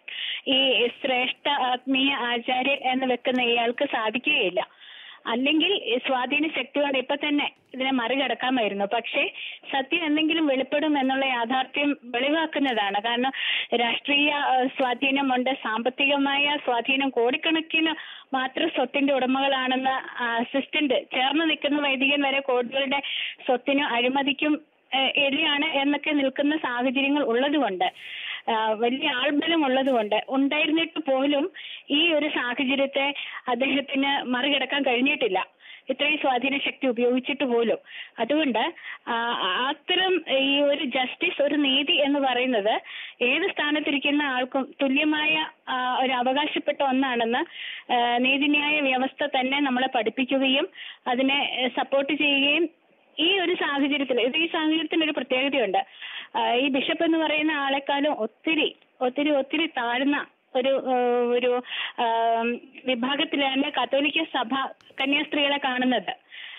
ഈ ശ്രേഷ്ഠ ആത്മീയ ആചാര്യൻ എന്ന് വെക്കുന്ന ഇയാൾക്ക് സാധിക്കുകയില്ല. അല്ലെങ്കിൽ സ്വാധീന ശക്തിയോടെ ഇപ്പൊ തന്നെ ഇതിനെ മറികടക്കാമായിരുന്നു. പക്ഷേ സത്യം എന്തെങ്കിലും വെളിപ്പെടും എന്നുള്ള യാഥാർത്ഥ്യം വെളിവാക്കുന്നതാണ്. കാരണം രാഷ്ട്രീയ സ്വാധീനമുണ്ട്, സാമ്പത്തികമായ സ്വാധീനം, കോടിക്കണക്കിന് മാത്രം സ്വത്തിന്റെ ഉടമകളാണെന്ന് അസിസ്റ്റന്റ് ചേർന്ന് നിൽക്കുന്ന വൈദികൻ വരെ കോടികളുടെ സ്വത്തിനും അഴിമതിക്കും എതിരാണ് എന്നൊക്കെ നിൽക്കുന്ന സാഹചര്യങ്ങൾ ഉള്ളതുകൊണ്ട്, വലിയ ആൾബലം ഉണ്ടായിരുന്നിട്ട് പോലും ഈ ഒരു സാഹചര്യത്തെ അദ്ദേഹത്തിന് മറികടക്കാൻ കഴിഞ്ഞിട്ടില്ല, ഇത്രയും സ്വാധീന ശക്തി ഉപയോഗിച്ചിട്ട് പോലും. അതുകൊണ്ട് അത്തരം ഈ ഒരു ജസ്റ്റിസ്, ഒരു നീതി എന്ന് പറയുന്നത് ഏത് സ്ഥാനത്തിരിക്കുന്ന ആൾക്കും തുല്യമായ ഒരു അവകാശപ്പെട്ട ഒന്നാണെന്ന് നീതിന്യായ വ്യവസ്ഥ തന്നെ നമ്മളെ പഠിപ്പിക്കുകയും അതിനെ സപ്പോർട്ട് ചെയ്യുകയും ഈ ഒരു സാഹചര്യത്തിൽ ഈ സാഹചര്യത്തിന് ഒരു പ്രത്യേകതയുണ്ട്. ഈ ബിഷപ്പ് എന്ന് പറയുന്ന ആളെക്കാളും ഒത്തിരി താഴ്ന്ന ഒരു വിഭാഗത്തിലാണ് കത്തോലിക്ക സഭ കന്യാസ്ത്രീകളെ കാണുന്നത്.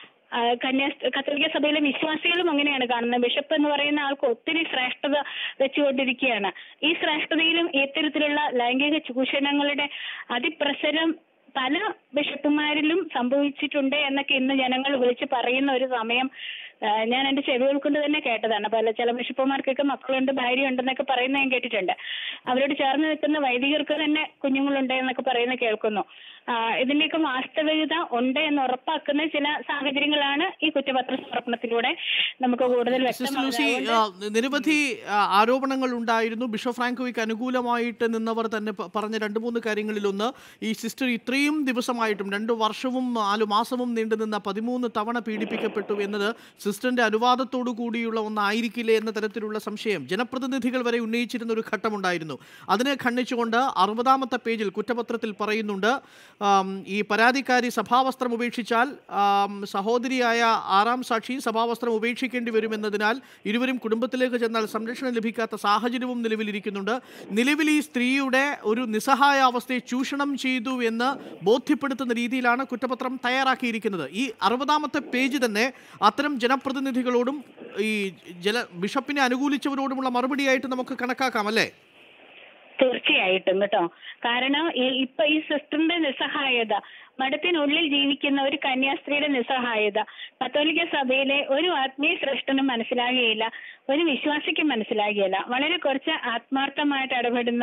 കത്തോലിക്ക സഭയിലെ വിശ്വാസികളും അങ്ങനെയാണ് കാണുന്നത്. ബിഷപ്പ് എന്ന് പറയുന്ന ആൾക്ക് ഒത്തിരി ശ്രേഷ്ഠത വെച്ചുകൊണ്ടിരിക്കുകയാണ്. ഈ ശ്രേഷ്ഠതയിലും ഇത്തരത്തിലുള്ള ലൈംഗിക ചൂഷണങ്ങളുടെ അതിപ്രസരം പല ബിഷപ്പുമാരിലും സംഭവിച്ചിട്ടുണ്ട് എന്നൊക്കെ ഇന്ന് ജനങ്ങൾ വിളിച്ച് പറയുന്ന ഒരു സമയം ഞാൻ എന്റെ ചെവികൾ കൊണ്ട് തന്നെ കേട്ടതാണ്. ചില ബിഷപ്പുമാർക്കൊക്കെ മക്കളുണ്ട്, ഭാര്യ ഉണ്ടെന്നൊക്കെ പറയുന്നത് ഞാൻ കേട്ടിട്ടുണ്ട്. അവരോട് ചേർന്ന് നിൽക്കുന്ന വൈദികർക്ക് തന്നെ കുഞ്ഞുങ്ങളുണ്ട് എന്നൊക്കെ പറയുന്നത് കേൾക്കുന്നു. ഇതിന്റെയൊക്കെ വാസ്തവികത ഉണ്ട് എന്ന് ഉറപ്പാക്കുന്ന ചില സാഹചര്യങ്ങളാണ് ഈ കുറ്റപത്ര സമർപ്പണത്തിലൂടെ നമുക്ക് കൂടുതൽ വ്യക്തമാകുന്നത്. നിരവധി ആരോപണങ്ങൾ ഉണ്ടായിരുന്നു. ബിഷപ്പ് ഫ്രാങ്കോയ്ക്ക് അനുകൂലമായിട്ട് നിന്നവർ തന്നെ പറഞ്ഞ 2-3 കാര്യങ്ങളിലൊന്ന്, ഈ സിസ്റ്റർ ഇത്രയും ദിവസമായിട്ടും 2 വർഷവും 4 മാസവും നീണ്ടുനിന്ന 13 തവണ പീഡിപ്പിക്കപ്പെട്ടു എന്നത് സിസ്റ്ററിന്റെ അനുവാദത്തോടു കൂടിയുള്ള ഒന്നായിരിക്കില്ലേ എന്ന തരത്തിലുള്ള സംശയം ജനപ്രതിനിധികൾ വരെ ഉന്നയിച്ചിരുന്ന ഒരു ഘട്ടമുണ്ടായിരുന്നു. അതിനെ ഖണ്ഡിച്ചുകൊണ്ട് 60-ാമത്തെ പേജിൽ കുറ്റപത്രത്തിൽ പറയുന്നുണ്ട്, ഈ പരാതിക്കാരി സഭാവസ്ത്രം ഉപേക്ഷിച്ചാൽ സഹോദരിയായ 6ാം സാക്ഷി സഭാവസ്ത്രം ഉപേക്ഷിക്കേണ്ടി വരുമെന്നതിനാൽ ഇരുവരും കുടുംബത്തിലേക്ക് ചെന്നാൽ സംരക്ഷണം ലഭിക്കാത്ത സാഹചര്യവും നിലവിലിരിക്കുന്നുണ്ട്. നിലവിൽ ഈ സ്ത്രീയുടെ ഒരു നിസ്സഹായാവസ്ഥയെ ചൂഷണം ചെയ്തു എന്ന് ബോധ്യപ്പെടുത്തുന്ന രീതിയിലാണ് കുറ്റപത്രം തയ്യാറാക്കിയിരിക്കുന്നത്. ഈ 60-ാമത്തെ പേജ് തന്നെ അത്തരം ജനപ്രതിനിധികളോടും ഈ ബിഷപ്പിനെ അനുകൂലിച്ചവരോടുമുള്ള മറുപടിയായിട്ട് നമുക്ക് കണക്കാക്കാം അല്ലേ? തീർച്ചയായിട്ടും കേട്ടോ. കാരണം ഇപ്പൊ ഈ സിസ്റ്ററിന്റെ നിസ്സഹായത, മഠത്തിനുള്ളിൽ ജീവിക്കുന്ന ഒരു കന്യാസ്ത്രീയുടെ നിസ്സഹായത കത്തോലിക്ക സഭയിലെ ഒരു ആത്മീയ ശ്രേഷ്ഠനും മനസ്സിലാകുകയില്ല, ഒരു വിശ്വാസിക്കും മനസ്സിലാകുകയില്ല. വളരെ കുറച്ച് ആത്മാർത്ഥമായിട്ട് ഇടപെടുന്ന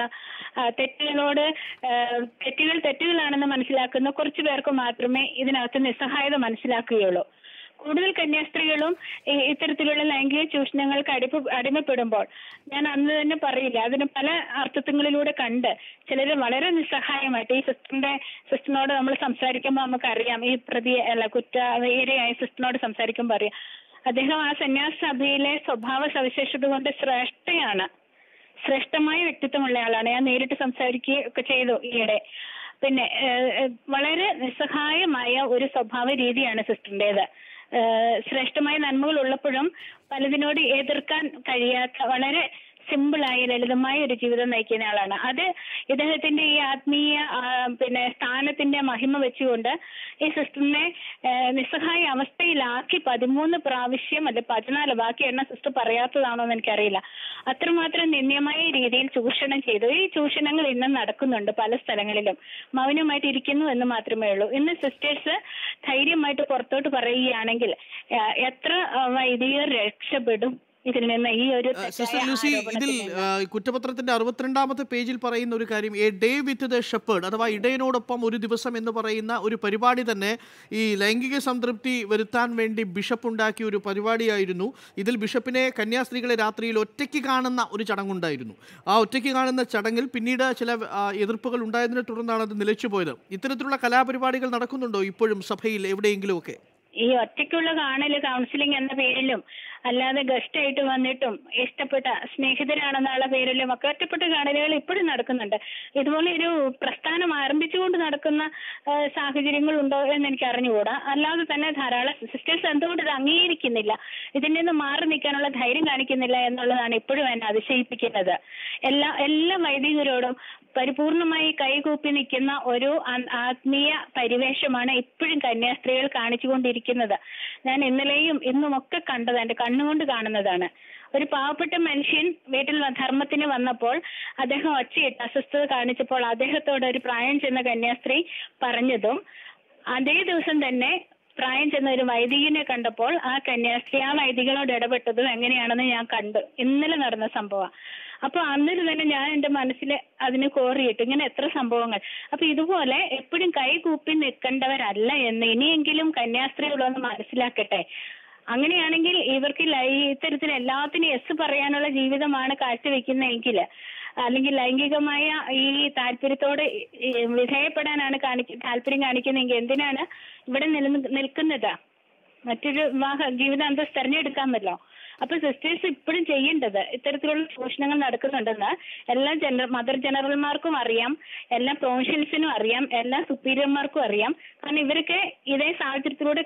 തെറ്റുകളാണെന്ന് മനസ്സിലാക്കുന്ന കുറച്ചു പേർക്ക് മാത്രമേ ഇതിനകത്ത് നിസ്സഹായത മനസ്സിലാക്കുകയുള്ളൂ. കൂടുതൽ കന്യാസ്ത്രീകളും ഇത്തരത്തിലുള്ള ലൈംഗിക ചൂഷണങ്ങൾക്ക് അടിമപ്പെടുമ്പോൾ ഞാൻ അന്ന് തന്നെ പറയില്ല, അതിന് പല അർത്ഥങ്ങളിലൂടെ കണ്ട് ചിലർ വളരെ നിസ്സഹായമായിട്ട് ഈ സിസ്റ്ററിനോട് നമ്മൾ സംസാരിക്കുമ്പോൾ നമുക്കറിയാം, ഈ ഇരയായ സിസ്റ്ററിനോട് സംസാരിക്കുമ്പോൾ അറിയാം, അദ്ദേഹം ആ സന്യാസ സഭയിലെ സ്വഭാവ സവിശേഷത കൊണ്ട് ശ്രേഷ്ഠമായ വ്യക്തിത്വമുള്ള ആളാണ്. ഞാൻ നേരിട്ട് സംസാരിക്കുകയൊക്കെ ചെയ്തു ഈയിടെ. പിന്നെ വളരെ നിസ്സഹായമായ ഒരു സ്വഭാവ രീതിയാണ് സിസ്റ്ററിൻ്റെത്. ശ്രേഷ്ഠമായ നന്മകൾ ഉള്ളപ്പോഴും പലതിനോട് എതിർക്കാൻ കഴിയാത്ത വളരെ സിമ്പിളായ ലളിതമായ ഒരു ജീവിതം നയിക്കുന്ന ആളാണ്. അത് ഇദ്ദേഹത്തിന്റെ ഈ ആത്മീയ സ്ഥാനത്തിന്റെ മഹിമ വെച്ചുകൊണ്ട് ഈ സിസ്റ്ററിനെ നിസ്സഹായ അവസ്ഥയിലാക്കി 13 പ്രാവശ്യം അല്ലെ 14, ബാക്കി എണ്ണ സിസ്റ്റർ പറയാത്തതാണോ എന്ന് എനിക്കറിയില്ല, അത്രമാത്രം നിന്ദ്യമായ രീതിയിൽ ചൂഷണം ചെയ്തു. ഈ ചൂഷണങ്ങൾ ഇന്നും നടക്കുന്നുണ്ട് പല സ്ഥലങ്ങളിലും. മൗനമായിട്ട് ഇരിക്കുന്നു എന്ന് മാത്രമേ ഉള്ളൂ. ഇന്ന് സിസ്റ്റേഴ്സ് ധൈര്യമായിട്ട് പുറത്തോട്ട് പറയുകയാണെങ്കിൽ എത്ര വൈദികർ രക്ഷപ്പെടും ഇതിൽ നിന്ന്. ഈ ഒരു സിസ്റ്റർ ലൂസി, ഇതിൽ കുറ്റപത്രത്തിന്റെ 62-ാമത്തെ പേജിൽ പറയുന്ന ഒരു കാര്യം, a day with the shepherd അഥവാ ഇടയനോടൊപ്പം ഒരു ദിവസം എന്ന് പറയുന്ന ഒരു പരിപാടി തന്നെ ഈ ലൈംഗിക സംതൃപ്തി വരുത്താൻ വേണ്ടി ബിഷപ്പ് ഉണ്ടാക്കിയ ഒരു പരിപാടിയായിരുന്നു. ഇതിൽ ബിഷപ്പിനെ കന്യാസ്ത്രീകളെ രാത്രിയിൽ ഒറ്റയ്ക്ക് കാണുന്ന ഒരു ചടങ്ങുണ്ടായിരുന്നു. ആ ഒറ്റയ്ക്ക് കാണുന്ന ചടങ്ങിൽ പിന്നീട് ചില എതിർപ്പുകൾ ഉണ്ടായതിനെ തുടർന്നാണ് അത് നിലച്ചുപോയത്. ഇത്തരത്തിലുള്ള കലാപരിപാടികൾ നടക്കുന്നുണ്ടോ ഇപ്പോഴും സഭയിൽ എവിടെയെങ്കിലും ഒക്കെ? ഈ ഒറ്റയ്ക്കുള്ള കാണല്, കൗൺസിലിംഗ് എന്ന പേരിലും അല്ലാതെ ഗസ്റ്റ് ആയിട്ട് വന്നിട്ടും ഇഷ്ടപ്പെട്ട സ്നേഹിതരാണെന്നുള്ള പേരിലും ഒക്കെ ഒറ്റപ്പെട്ട കാണലുകൾ ഇപ്പോഴും നടക്കുന്നുണ്ട്. ഇതുപോലെ ഒരു പ്രസ്ഥാനം ആരംഭിച്ചുകൊണ്ട് നടക്കുന്ന സാഹചര്യങ്ങൾ ഉണ്ടോ എന്ന് എനിക്ക് അറിഞ്ഞുകൂടാ. അല്ലാതെ തന്നെ ധാരാളം സിസ്റ്റേഴ്സ് എന്തുകൊണ്ട് ഇത് അംഗീകരിക്കുന്നില്ല, ഇതിൽ നിന്ന് മാറി നിൽക്കാനുള്ള ധൈര്യം കാണിക്കുന്നില്ല എന്നുള്ളതാണ് ഇപ്പോഴും എന്നെ അതിശയിപ്പിക്കുന്നത്. എല്ലാ വൈദികരോടും പരിപൂർണമായി കൈകൂപ്പി നിൽക്കുന്ന ഒരു ആത്മീയ പരിവേഷമാണ് ഇപ്പോഴും കന്യാസ്ത്രീകൾ കാണിച്ചുകൊണ്ടിരിക്കുന്നത്. ഞാൻ ഇന്നലെയും ഇന്നുമൊക്കെ കണ്ടത്, എന്റെ കണ്ണുകൊണ്ട് കാണുന്നതാണ്. ഒരു പാവപ്പെട്ട മനുഷ്യൻ വീട്ടിൽ ധർമ്മത്തിന് വന്നപ്പോൾ അദ്ദേഹം ഒച്ചയിട്ട് അസ്വസ്ഥത കാണിച്ചപ്പോൾ അദ്ദേഹത്തോട് ഒരു പ്രായം ചെന്ന കന്യാസ്ത്രീ പറഞ്ഞതും, അതേ ദിവസം തന്നെ പ്രായം ചെന്ന ഒരു വൈദികനെ കണ്ടപ്പോൾ ആ കന്യാസ്ത്രീ ആ വൈദികനോട് ഇടപെട്ടതും എങ്ങനെയാണെന്ന് ഞാൻ കണ്ടു. ഇന്നലെ നടന്ന സംഭവം. അപ്പൊ അന്നേരം തന്നെ ഞാൻ എന്റെ മനസ്സിൽ അതിന് കോറിയിട്ടു, ഇങ്ങനെ എത്ര സംഭവങ്ങൾ. അപ്പൊ ഇതുപോലെ എപ്പോഴും കൈകൂപ്പി നിൽക്കേണ്ടവരല്ല എന്ന് ഇനിയെങ്കിലും കന്യാസ്ത്രീകളൊന്ന് മനസ്സിലാക്കട്ടെ. അങ്ങനെയാണെങ്കിൽ ഇവർക്ക് ഇത്തരത്തിൽ എല്ലാത്തിനും എസ് പറയാനുള്ള ജീവിതമാണ് കാഴ്ചവെക്കുന്നതെങ്കിൽ, അല്ലെങ്കിൽ ലൈംഗികമായ ഈ താല്പര്യത്തോട് വിധേയപ്പെടാനാണ് താല്പര്യം കാണിക്കുന്നതെങ്കിൽ എന്തിനാണ് ഇവിടെ നിൽക്കുന്നത്? മറ്റൊരു വിവാഹ ജീവിതാന്തസ് തെരഞ്ഞെടുക്കാമല്ലോ. അപ്പൊ സിസ്റ്റേഴ്സ് ഇപ്പോഴും ചെയ്യേണ്ടത്, ഇത്തരത്തിലുള്ള ചൂഷണങ്ങൾ നടക്കുന്നുണ്ടെന്ന് എല്ലാ മദർ ജനറൽമാർക്കും അറിയാം, എല്ലാ പ്രൊവിൻഷ്യൽസിനും അറിയാം, എല്ലാ സുപ്പീരിയർമാർക്കും അറിയാം. കാരണം ഇവരൊക്കെ ഇതേ സാഹചര്യത്തിലൂടെ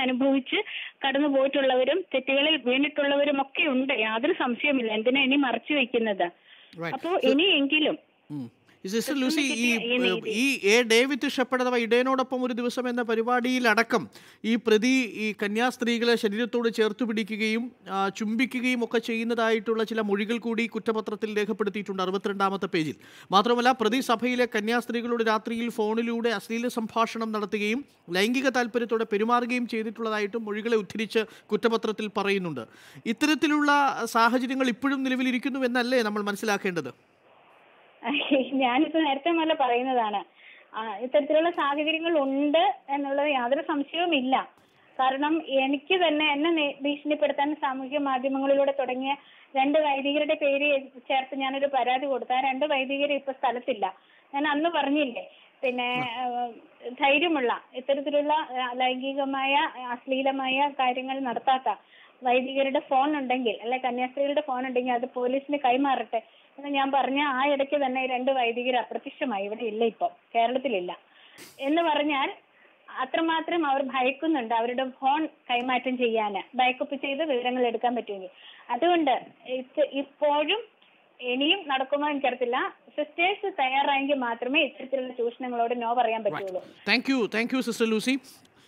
കടന്നു പോയിട്ടുള്ളവരും തെറ്റുകളിൽ വീണിട്ടുള്ളവരും ഒക്കെ ഉണ്ട്, യാതൊരു സംശയമില്ല. എന്തിനാ ഇനി മറച്ചു വെക്കുന്നത്? അപ്പോ ഇനിയെങ്കിലും സിസ്റ്റർ ലൂസി, ഈ എ ഡേവിഡ് ഷെപ്പർഡ് അഥവാ ഇടയനോടൊപ്പം ഒരു ദിവസം എന്ന പരിപാടിയിലടക്കം ഈ പ്രതി ഈ കന്യാസ്ത്രീകളെ ശരീരത്തോട് ചേർത്ത് പിടിക്കുകയും ചുംബിക്കുകയും ഒക്കെ ചെയ്യുന്നതായിട്ടുള്ള ചില മൊഴികൾ കൂടി കുറ്റപത്രത്തിൽ രേഖപ്പെടുത്തിയിട്ടുണ്ട് 62-ാമത്തെ പേജിൽ. മാത്രമല്ല, പ്രതി സഭയിലെ കന്യാസ്ത്രീകളോട് രാത്രിയിൽ ഫോണിലൂടെ അശ്ലീല സംഭാഷണം നടത്തുകയും ലൈംഗിക താല്പര്യത്തോടെ പെരുമാറുകയും ചെയ്തിട്ടുള്ളതായിട്ടും മൊഴികളെ ഉദ്ധരിച്ച് കുറ്റപത്രത്തിൽ പറയുന്നുണ്ട്. ഇത്തരത്തിലുള്ള സാഹചര്യങ്ങൾ ഇപ്പോഴും നിലവിലിരിക്കുന്നു എന്നല്ലേ നമ്മൾ മനസ്സിലാക്കേണ്ടത്? ഞാനിപ്പോ നേരത്തെ മുതലേ പറയുന്നതാണ്, ഇത്തരത്തിലുള്ള സാഹചര്യങ്ങൾ ഉണ്ട് എന്നുള്ളത് യാതൊരു സംശയവും ഇല്ല. കാരണം എനിക്ക് തന്നെ എന്നെ ഭീഷണിപ്പെടുത്താൻ സാമൂഹിക മാധ്യമങ്ങളിലൂടെ തുടങ്ങിയ 2 വൈദികരുടെ പേര് ചേർത്ത് ഞാനൊരു പരാതി കൊടുത്തു. ആ 2 വൈദികർ ഇപ്പൊ സ്ഥലത്തില്ല. ഞാൻ അന്ന് പറഞ്ഞില്ലേ, പിന്നെ ധൈര്യമുള്ള ഇത്തരത്തിലുള്ള ലൈംഗികമായ അശ്ലീലമായ കാര്യങ്ങൾ നടത്താത്ത വൈദികരുടെ ഫോൺ ഉണ്ടെങ്കിൽ, അല്ലെ കന്യാസ്ത്രീകളുടെ ഫോൺ ഉണ്ടെങ്കിൽ അത് പോലീസിന് കൈമാറട്ടെ എന്ന് ഞാൻ പറഞ്ഞ ആ ഇടയ്ക്ക് തന്നെ 2 വൈദികർ അപ്രത്യക്ഷമായി. ഇവിടെ ഇല്ല, ഇപ്പൊ കേരളത്തിലില്ല. എന്ന് പറഞ്ഞാൽ അത്രമാത്രം അവർ ഭയക്കുന്നുണ്ട് അവരുടെ ഫോൺ കൈമാറ്റം ചെയ്യാന്, ബാക്കപ്പ് ചെയ്ത് വിവരങ്ങൾ എടുക്കാൻ പറ്റുമെങ്കിൽ. അതുകൊണ്ട് ഇപ്പോഴും ഇനിയും നടക്കുമോ എനിക്കറിയത്തില്ല. സിസ്റ്റേഴ്സ് തയ്യാറായെങ്കിൽ മാത്രമേ ഇത്തരത്തിലുള്ള ചൂഷണങ്ങളോട് നോ പറയാൻ പറ്റുള്ളൂ. Thank you sister Lucy.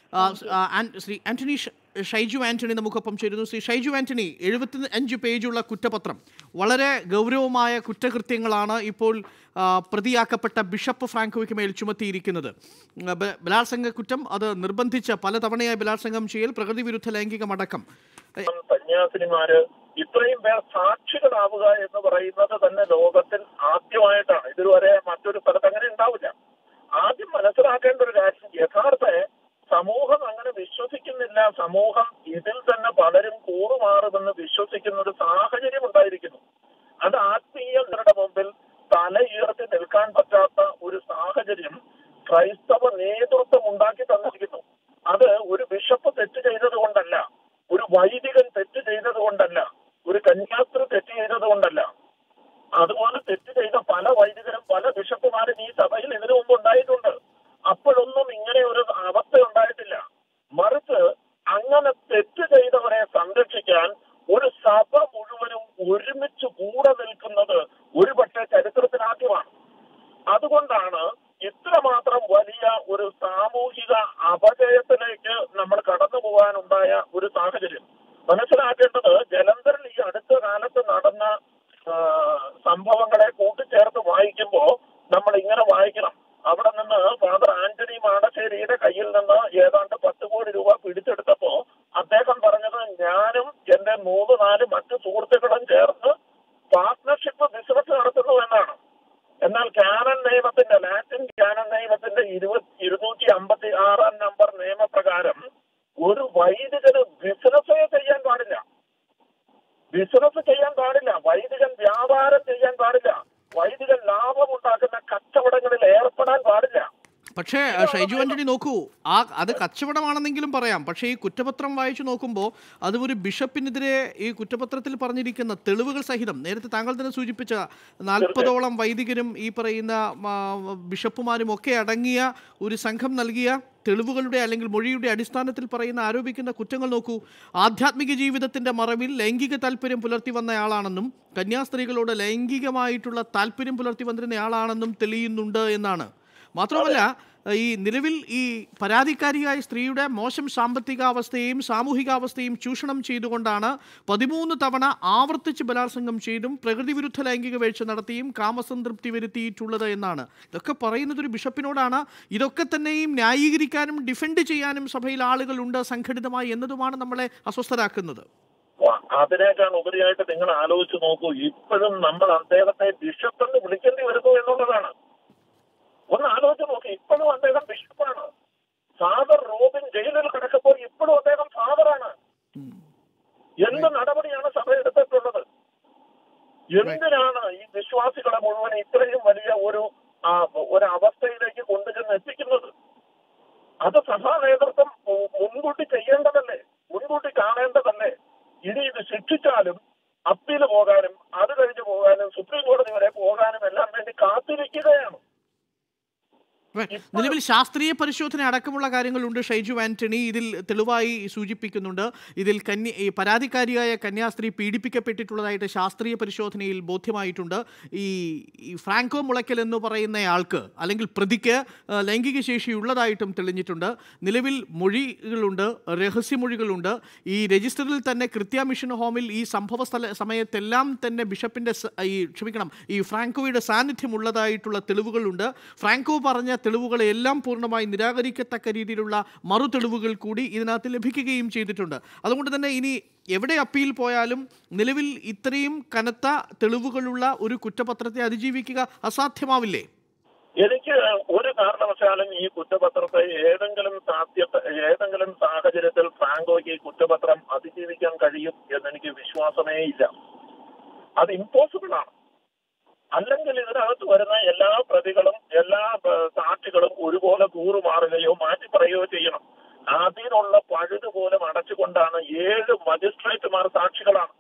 Shri Antony Shaiju Antony നമുക്കൊപ്പം ചേരുന്നു. ശ്രീ ഷൈജു ആന്റണി, 75 പേജുള്ള കുറ്റപത്രം, വളരെ ഗൗരവമായ കുറ്റകൃത്യങ്ങളാണ് ഇപ്പോൾ പ്രതിയാക്കപ്പെട്ട ബിഷപ്പ് ഫ്രാങ്കോയ്ക്ക് മേൽ ചുമത്തിയിരിക്കുന്നത്. ബലാത്സംഗ കുറ്റം, അത് നിർബന്ധിച്ച പലതവണയായി ബലാത്സംഗം ചെയ്യൽ, പ്രകൃതി വിരുദ്ധ ലൈംഗികമടക്കം. സന്യാസിനിമാര് ഇത്രയും പേർ സാക്ഷികളാവുക എന്ന് പറയുന്നത് തന്നെ ലോകത്തിൽ ആദ്യമായിട്ടാണ്. ഇതുവരെ മറ്റൊരു സ്ഥലത്ത് അങ്ങനെ ഉണ്ടാവില്ല. ആദ്യം മനസ്സിലാക്കേണ്ട ഒരു കാര്യം, യഥാർത്ഥ സമൂഹം അങ്ങനെ വിശ്വസിക്കുന്നില്ല. സമൂഹം ഇതിൽ തന്നെ പലരും കൂറുമാറുമെന്ന് വിശ്വസിക്കുന്ന ഒരു സാഹചര്യം ഉണ്ടായിരിക്കുന്നു. അത് ആത്മീയരുടെ മുമ്പിൽ തലയുയർത്തി നിൽക്കാൻ പറ്റാത്ത ഒരു സാഹചര്യം ക്രൈസ്തവ നേതൃത്വം ഉണ്ടാക്കി തന്നിരിക്കുന്നു. അത് ഒരു ബിഷപ്പ് തെറ്റ് ചെയ്തത് കൊണ്ടല്ല, ഒരു വൈദികൻ തെറ്റ് ചെയ്തത് കൊണ്ടല്ല, ഒരു കന്യാസ്ത്രീ തെറ്റ് ചെയ്തത് കൊണ്ടല്ല. അതുപോലെ തെറ്റ് ചെയ്ത പല വൈദികരും പല ബിഷപ്പുമാരും ഈ സഭയിൽ ഇതിനു മുമ്പ് ഉണ്ടായിട്ടുണ്ട്. അപ്പോഴൊന്നും ഇങ്ങനെ ഒരു അവസ്ഥ ഉണ്ടായിട്ടില്ല. മറിച്ച് അങ്ങനെ തെറ്റ് ചെയ്തവരെ സംരക്ഷിക്കാൻ ഒരു സഭ മുഴുവനും ഒരുമിച്ച് കൂടെ നിൽക്കുന്നത് ഒരുപക്ഷെ ചരിത്രത്തിനാദ്യമാണ്. അതുകൊണ്ടാണ് ഇത്രമാത്രം വലിയ ഒരു സാമൂഹിക അപജയത്തിലേക്ക് നമ്മൾ കടന്നു പോകാനുണ്ടായ ഒരു സാഹചര്യം. മനസ്സിലാക്കേണ്ടത്, ജലന്ധറിൽ ഈ അടുത്ത കാലത്ത് നടന്ന സംഭവങ്ങളെ കൂട്ടിച്ചേർത്ത് വായിക്കുമ്പോൾ നമ്മൾ ഇങ്ങനെ വായിക്കണം. അവിടെ നിന്ന് ഫാദർ ആന്റണി മാടശ്ശേരിയുടെ കയ്യിൽ നിന്ന് ഏതാണ്ട് 10 കോടി രൂപ പിടിച്ചെടുത്തപ്പോ അദ്ദേഹം പറഞ്ഞത്, ഞാനും എന്റെ 3-4 മറ്റു സുഹൃത്തുക്കളും ചേർന്ന് പാർട്ട്ണർഷിപ്പ് ബിസിനസ് നടത്തുന്നു എന്നാണ്. എന്നാൽ കാനൻ നിയമത്തിന്റെ, ലാറ്റിൻ കാനൻ നിയമത്തിന്റെ 256 നമ്പർ നിയമപ്രകാരം ഒരു വൈദികന് ബിസിനസ് ചെയ്യാൻ പാടില്ല. വൈദികൻ വ്യാപാരം ചെയ്യാൻ പാടില്ല. വൈദികൻ ലാഭമുണ്ടാക്കുന്ന കച്ചവടങ്ങളിൽ ഏർപ്പെടാൻ പാടില്ല. പക്ഷേ ഷൈജു ആന്റണി നോക്കൂ, അത് കച്ചവടമാണെന്നെങ്കിലും പറയാം. പക്ഷേ ഈ കുറ്റപത്രം വായിച്ചു നോക്കുമ്പോൾ അത് ഒരു ബിഷപ്പിനെതിരെ ഈ കുറ്റപത്രത്തിൽ പറഞ്ഞിരിക്കുന്ന തെളിവുകൾ സഹിതം, നേരത്തെ താങ്കൾ തന്നെ സൂചിപ്പിച്ച 40ഓളം വൈദികരും ഈ പറയുന്ന ബിഷപ്പുമാരും ഒക്കെ അടങ്ങിയ ഒരു സംഘം നൽകിയ തെളിവുകളുടെ അല്ലെങ്കിൽ മൊഴിയുടെ അടിസ്ഥാനത്തിൽ പറയുന്ന ആരോപിക്കുന്ന കുറ്റങ്ങൾ നോക്കൂ. ആധ്യാത്മിക ജീവിതത്തിന്റെ മറവിൽ ലൈംഗിക താല്പര്യം പുലർത്തി വന്നയാളാണെന്നും കന്യാസ്ത്രീകളോട് ലൈംഗികമായിട്ടുള്ള താല്പര്യം പുലർത്തി വന്നിരുന്നയാളാണെന്നും തെളിയുന്നുണ്ട് എന്നാണ്. മാത്രമല്ല ഈ നിലവിൽ ഈ പരാതിക്കാരിയായ സ്ത്രീയുടെ മോശം സാമ്പത്തികാവസ്ഥയും സാമൂഹികാവസ്ഥയും ചൂഷണം ചെയ്തുകൊണ്ടാണ് 13 തവണ ആവർത്തിച്ച് ബലാത്സംഗം ചെയ്തും പ്രകൃതി വിരുദ്ധ ലൈംഗിക വീഴ്ച നടത്തിയും കാമസംതൃപ്തി വരുത്തിയിട്ടുള്ളത് എന്നാണ്. ഇതൊക്കെ പറയുന്നത് ഒരു ബിഷപ്പിനോടാണ്. ഇതൊക്കെ തന്നെയും ന്യായീകരിക്കാനും ഡിഫെൻഡ് ചെയ്യാനും സഭയിൽ ആളുകളുണ്ട് സംഘടിതമായി എന്നതുമാണ് നമ്മളെ അസ്വസ്ഥരാക്കുന്നത്. അതിനേക്കാൾ ഉപരിയായിട്ട് നിങ്ങൾ ആലോചിച്ച് നോക്കൂ, ഇപ്പോഴും നമ്മൾ അദ്ദേഹത്തെ ബിഷപ്പ് എന്ന് വിളിക്കേണ്ടി വരുന്നു എന്നുള്ളതാണ്. ഒന്ന് ആലോചിച്ച് നോക്കി, ഇപ്പോഴും അദ്ദേഹം ബിഷപ്പാണ്. ഫാദർ റോബിൻ ജയിലിൽ കിടക്കുമ്പോൾ ഇപ്പോഴും അദ്ദേഹം ഫാദറാണ്. എന്ത് നടപടിയാണ് സഭ എടുത്തിട്ടുള്ളത്? എന്തിനാണ് ഈ വിശ്വാസികളെ മുഴുവൻ ഇത്രയും വലിയ ഒരു അവസ്ഥയിലേക്ക് കൊണ്ടുചെന്ന് എത്തിക്കുന്നത്? അത് സഭാ നേതൃത്വം മുൻകൂട്ടി ചെയ്യേണ്ടതല്ലേ, മുൻകൂട്ടി കാണേണ്ടതല്ലേ? ഇനി ഇത് ശിക്ഷിച്ചാലും അപ്പീൽ പോകാനും അത് കഴിഞ്ഞ് പോകാനും സുപ്രീം കോടതി വരെ പോകാനും എല്ലാം വേണ്ടി കാത്തിരിക്കുകയാണ്. നിലവിൽ ശാസ്ത്രീയ പരിശോധന അടക്കമുള്ള കാര്യങ്ങളുണ്ട്. ഷൈജു ആന്റണി ഇതിൽ തെളിവായി സൂചിപ്പിക്കുന്നുണ്ട്. ഇതിൽ പരാതിക്കാരിയായ കന്യാസ്ത്രീ പീഡിപ്പിക്കപ്പെട്ടിട്ടുള്ളതായിട്ട് ശാസ്ത്രീയ പരിശോധനയിൽ ബോധ്യമായിട്ടുണ്ട്. ഈ ഫ്രാങ്കോ മുളയ്ക്കൽ എന്ന് പറയുന്നയാൾക്ക് അല്ലെങ്കിൽ പ്രതിക്ക് ലൈംഗിക ശേഷി ഉള്ളതായിട്ടും തെളിഞ്ഞിട്ടുണ്ട്. നിലവിൽ മൊഴികളുണ്ട്, രഹസ്യമൊഴികളുണ്ട്. ഈ രജിസ്റ്ററിൽ തന്നെ കൃത്യ മിഷൻ ഹോമിൽ ഈ സംഭവ സമയത്തെല്ലാം തന്നെ ബിഷപ്പിന്റെ ഈ ഫ്രാങ്കോയുടെ സാന്നിധ്യം ഉള്ളതായിട്ടുള്ള തെളിവുകളുണ്ട്. ഫ്രാങ്കോ പറഞ്ഞ തെളിവുകളെല്ലാം പൂർണ്ണമായി നിരാകരിക്കത്തക്ക രീതിയിലുള്ള മറു തെളിവുകൾ കൂടി ഇതിനകത്ത് ലഭിക്കുകയും ചെയ്തിട്ടുണ്ട്. അതുകൊണ്ട് തന്നെ ഇനി എവിടെ അപ്പീൽ പോയാലും നിലവിൽ ഇത്രയും കനത്ത തെളിവുകളുള്ള ഒരു കുറ്റപത്രത്തെ അതിജീവിക്കുക അസാധ്യമാവില്ലേ? എനിക്ക് ഒരു കാരണവശാലും ഈ കുറ്റപത്രത്തെ ഏതെങ്കിലും സാഹചര്യത്തിൽ ഫ്രാങ്കോയ്ക്ക് ഈ കുറ്റപത്രം അതിജീവിക്കാൻ കഴിയും എന്നെനിക്ക് വിശ്വാസമേ ഇല്ല. അത് ഇമ്പോസിബിൾ ആണ്. അല്ലെങ്കിൽ ഇതിനകത്ത് വരുന്ന എല്ലാ പ്രതികളും എല്ലാ സാക്ഷികളും ഒരുപോലെ കൂറുമാറുകയോ മാറ്റി പറയുകയോ ചെയ്യണം. അതിനുള്ള പഴുതുപോലും അടച്ചുകൊണ്ടാണ് 7 മജിസ്ട്രേറ്റുമാർ സാക്ഷികളാണ്.